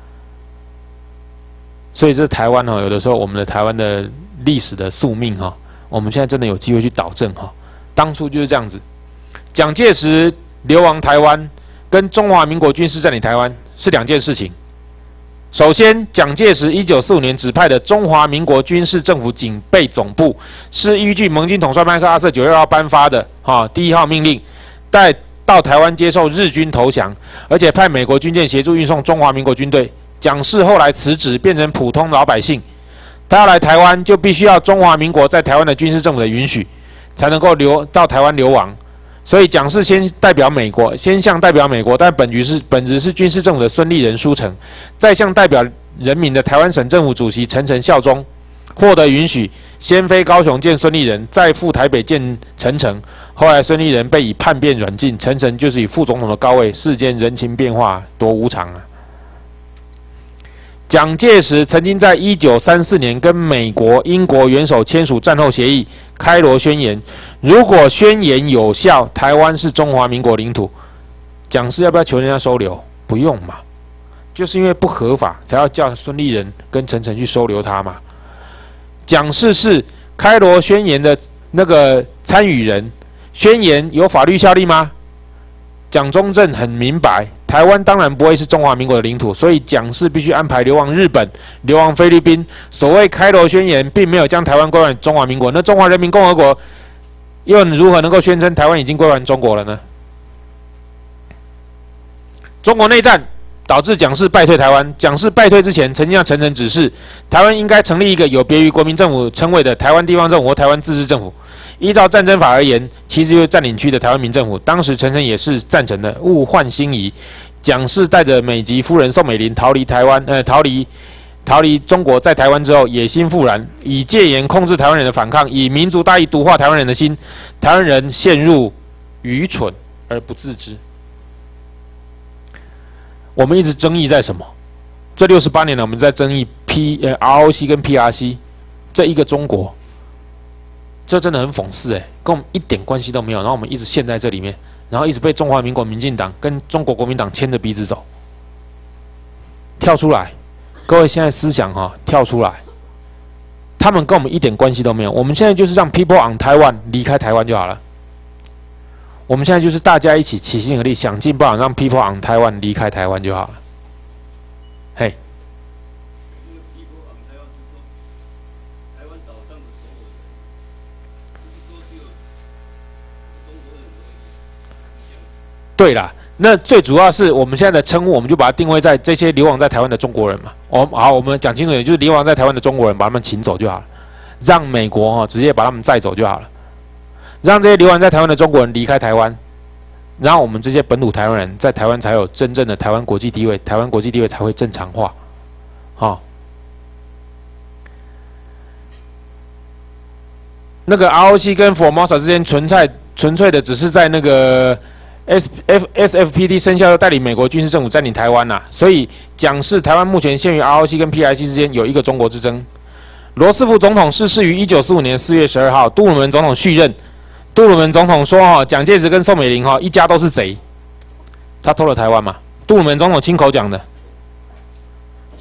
所以这台湾哦，有的时候我们的台湾的历史的宿命哈、哦。我们现在真的有机会去导正哈，当初就是这样子。蒋介石流亡台湾，跟中华民国军事占领台湾是两件事情。首先，蒋介石一九四五年指派的中华民国军事政府警备总部，是依据盟军统帅麦克阿瑟九月二号颁发的哈第一号命令，带到台湾接受日军投降，而且派美国军舰协助运送中华民国军队。蒋氏后来辞职，变成普通老百姓。他要来台湾，就必须要中华民国在台湾的军事政府的允许，才能够流到台湾流亡。所以蒋氏先代表美国，先向代表美国，但本局是本质是军事政府的孙立人书成，再向代表人民的台湾省政府主席陈诚效忠，获得允许，先飞高雄见孙立人，再赴台北见陈诚。后来孙立人被以叛变软禁，陈诚就是以副总统的高位，世间人情变化多无常啊！蒋介石曾经在一九三四年跟美国、英国元首签署战后协议《开罗宣言》，如果宣言有效，台湾是中华民国领土。蒋氏要不要求人家收留？不用嘛，就是因为不合法，才要叫孙立人跟陈诚去收留他嘛。蒋氏是《开罗宣言》的那个参与人，宣言有法律效力吗？蒋中正很明白，台湾当然不会是中华民国的领土，所以蒋氏必须安排流亡日本、流亡菲律宾。所谓开罗宣言，并没有将台湾归还中华民国，那中华人民共和国又如何能够宣称台湾已经归还中国了呢？中国内战导致蒋氏败退台湾，蒋氏败退之前，曾经向陈诚指示，台湾应该成立一个有别于国民政府称谓的台湾地方政府或台湾自治政府。依照战争法而言，其实就是占领区的台湾民政府。当时陈诚也是赞成的，物换星移。蒋氏带着美籍夫人宋美龄逃离台湾，呃，逃离逃离中国，在台湾之后野心复燃，以戒严控制台湾人的反抗，以民族大义毒化台湾人的心，台湾人陷入愚蠢而不自知。我们一直争议在什么？这六十八年来，我们在争议 P 呃 R O C 跟 P R C 这一个中国。这真的很讽刺哎，跟我们一点关系都没有。然后我们一直陷在这里面，然后一直被中华民国民进党跟中国国民党牵着鼻子走。跳出来，各位现在思想哈、哦，跳出来，他们跟我们一点关系都没有。我们现在就是让 people on Taiwan 离开台湾就好了。我们现在就是大家一起齐心合力，想尽办法让 people on Taiwan 离开台湾就好了。嘿。对啦，那最主要是我们现在的称呼，我们就把它定位在这些流亡在台湾的中国人嘛。我好，我们讲清楚一点，就是流亡在台湾的中国人，把他们请走就好了，让美国哈、哦、直接把他们载走就好了，让这些流亡在台湾的中国人离开台湾，然后我们这些本土台湾人在台湾才有真正的台湾国际地位，台湾国际地位才会正常化。好、哦，那个 R O C 跟 Formosa 之间纯粹纯粹的只是在那个。S F S F P T 生效，又带领美国军事政府占领台湾呐、啊，所以蒋氏台湾目前限于 R O C 跟 P R C 之间有一个中国之争。罗斯福总统逝世于一九四五年四月十二号，杜鲁门总统续任。杜鲁门总统说：“哈，蒋介石跟宋美龄哈一家都是贼，他偷了台湾嘛。”杜鲁门总统亲口讲的。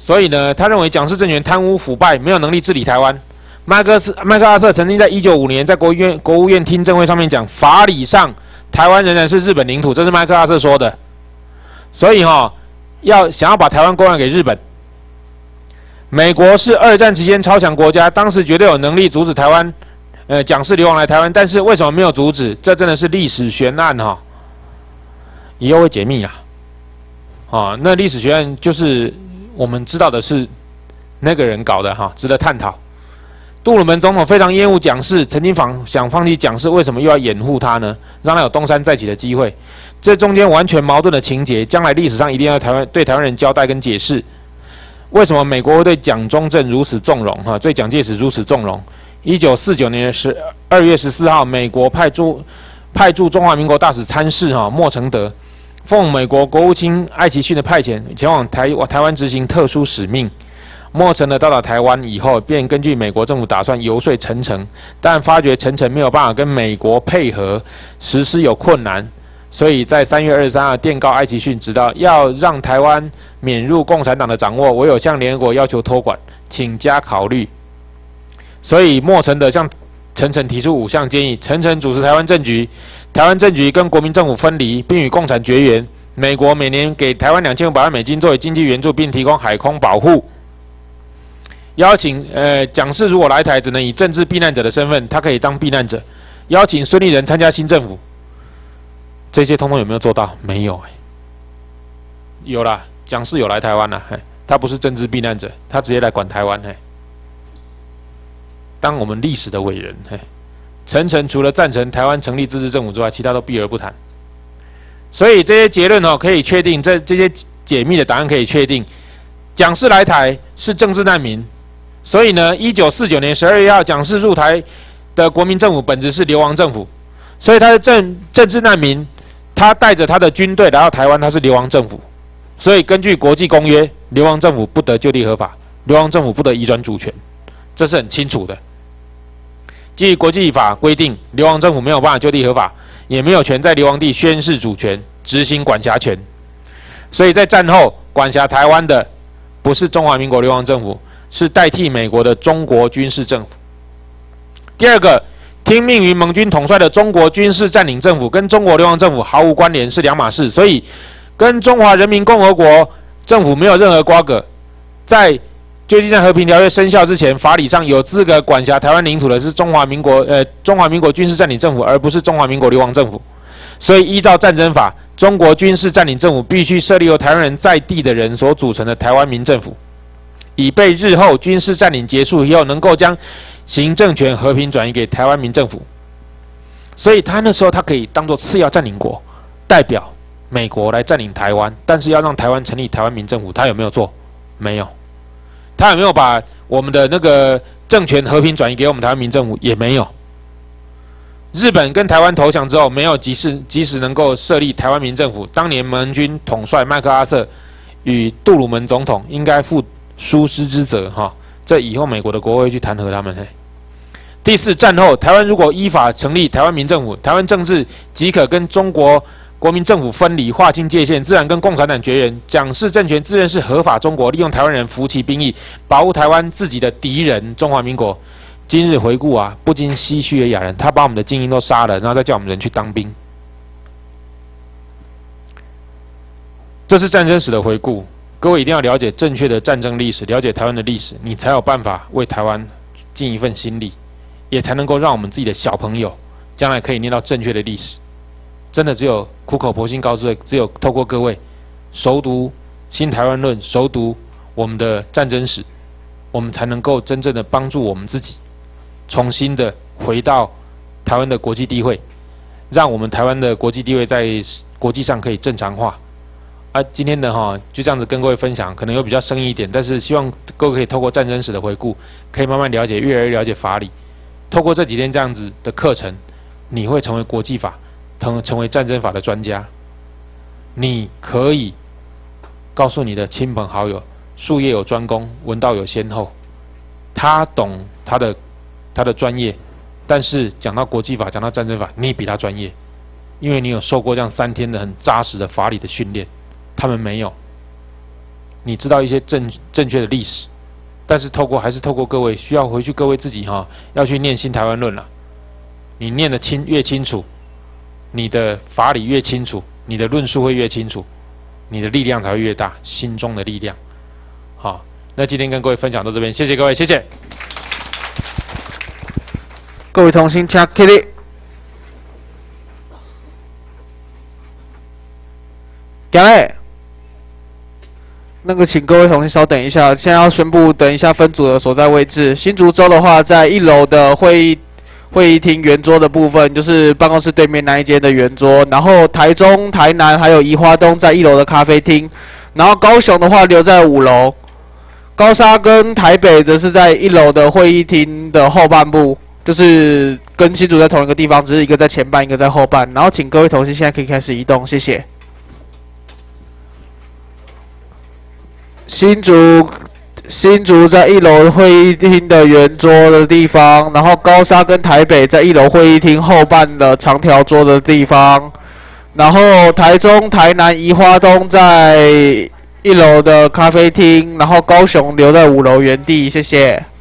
所以呢，他认为蒋氏政权贪污腐败，没有能力治理台湾。麦克斯麦克阿瑟曾经在一九五年在国务院国务院听证会上面讲，法理上台湾仍然是日本领土，这是麦克阿瑟说的。所以哈、哦，要想要把台湾归还给日本。美国是二战期间超强国家，当时绝对有能力阻止台湾，呃，蒋氏流亡来台湾，但是为什么没有阻止？这真的是历史悬案哈、哦，以后会解密啦。啊，那历史悬案就是我们知道的是那个人搞的哈，值得探讨。杜鲁门总统非常厌恶蒋氏，曾经放想放弃蒋氏，为什么又要掩护他呢？让他有东山再起的机会。这中间完全矛盾的情节，将来历史上一定要台湾对台湾人交代跟解释。为什么美国会对蒋中正如此纵容？哈，对蒋介石如此纵容？一九四九年十二月十四号，美国派驻派驻中华民国大使参事哈莫承德，奉美国国务卿艾奇逊的派遣，前往台台湾执行特殊使命。莫承德到达台湾以后，便根据美国政府打算游说陈诚，但发觉陈诚没有办法跟美国配合，实施有困难。所以在三月二十三号电告艾奇逊，知道要让台湾免入共产党的掌握，唯有向联合国要求托管，请加考虑。所以莫承德向陈诚提出五项建议：陈诚主持台湾政局，台湾政局跟国民政府分离，并与共产绝缘。美国每年给台湾两千五百万美金作为经济援助，并提供海空保护。邀请呃蒋氏如果来台，只能以政治避难者的身份，他可以当避难者。邀请孙立人参加新政府。这些通通有没有做到？没有哎、欸。有啦，蒋氏有来台湾啦，哎，他不是政治避难者，他直接来管台湾，哎，当我们历史的伟人，哎，陈诚除了赞成台湾成立自治政府之外，其他都避而不谈。所以这些结论哦，可以确定，这这些解密的答案可以确定，蒋氏来台是政治难民。所以呢，一九四九年十二月一号，蒋氏入台的国民政府本质是流亡政府，所以他是政政治难民。他带着他的军队来到台湾，他是流亡政府，所以根据国际公约，流亡政府不得就地合法，流亡政府不得移转主权，这是很清楚的。基于国际法规定，流亡政府没有办法就地合法，也没有权在流亡地宣示主权、执行管辖权。所以在战后管辖台湾的不是中华民国流亡政府，是代替美国的中国军事政府。第二个。听命于盟军统帅的中国军事占领政府跟中国流亡政府毫无关联，是两码事，所以跟中华人民共和国政府没有任何瓜葛。在旧金山和平条约生效之前，法理上有资格管辖台湾领土的是中华民国呃中华民国军事占领政府，而不是中华民国流亡政府。所以依照战争法，中国军事占领政府必须设立由台湾人在地的人所组成的台湾民政府，以备日后军事占领结束以后能够将行政权和平转移给台湾民政府。所以他那时候他可以当作次要占领国，代表美国来占领台湾，但是要让台湾成立台湾民政府，他有没有做？没有。他有没有把我们的那个政权和平转移给我们台湾民政府？也没有。日本跟台湾投降之后，没有及时及时能够设立台湾民政府。当年盟军统帅麦克阿瑟与杜鲁门总统应该负疏失之责哈。这以后美国的国会去弹劾他们。第四，战后台湾如果依法成立台湾民政府，台湾政治即可跟中国国民政府分离，划清界限，自然跟共产党绝缘。蒋氏政权自认是合法中国，利用台湾人服其兵役，保护台湾自己的敌人中华民国。今日回顾啊，不禁唏嘘而哑然。他把我们的精英都杀了，然后再叫我们人去当兵。这是战争史的回顾。各位一定要了解正确的战争历史，了解台湾的历史，你才有办法为台湾尽一份心力，也才能够让我们自己的小朋友将来可以念到正确的历史。真的只有苦口婆心告诉，只有透过各位熟读《新台湾论》，熟读我们的战争史，我们才能够真正的帮助我们自己，重新的回到台湾的国际地位，让我们台湾的国际地位在国际上可以正常化。啊，今天的哈就这样子跟各位分享，可能有比较生硬一点，但是希望各位可以透过战争史的回顾，可以慢慢了解，越来越了解法理。透过这几天这样子的课程，你会成为国际法，成成为战争法的专家。你可以告诉你的亲朋好友，术业有专攻，文道有先后。他懂他的他的专业，但是讲到国际法，讲到战争法，你比他专业，因为你有受过这样三天的很扎实的法理的训练。他们没有， 你知道一些正正确的历史，但是透过还是透过各位需要回去各位自己哈、哦，要去念《新台湾论》了。你念得清越清楚，你的法理越清楚，你的论述会越清楚，你的力量才会越大，心中的力量。好，那今天跟各位分享到这边，谢谢各位，谢谢。 各位同心，请起立。行嘞。那个，请各位同学稍等一下，现在要宣布，等一下分组的所在位置。新竹州的话，在一楼的会议会议厅圆桌的部分，就是办公室对面那一间的圆桌。然后台中、台南还有宜花东在一楼的咖啡厅。然后高雄的话留在五楼。高沙跟台北的是在一楼的会议厅的后半部，就是跟新竹在同一个地方，只是一个在前半，一个在后半。然后请各位同学现在可以开始移动，谢谢。新竹，新竹在一楼会议厅的圆桌的地方，然后高沙跟台北在一楼会议厅后半的长条桌的地方，然后台中、台南、宜花东在一楼的咖啡厅，然后高雄留在五楼原地，谢谢。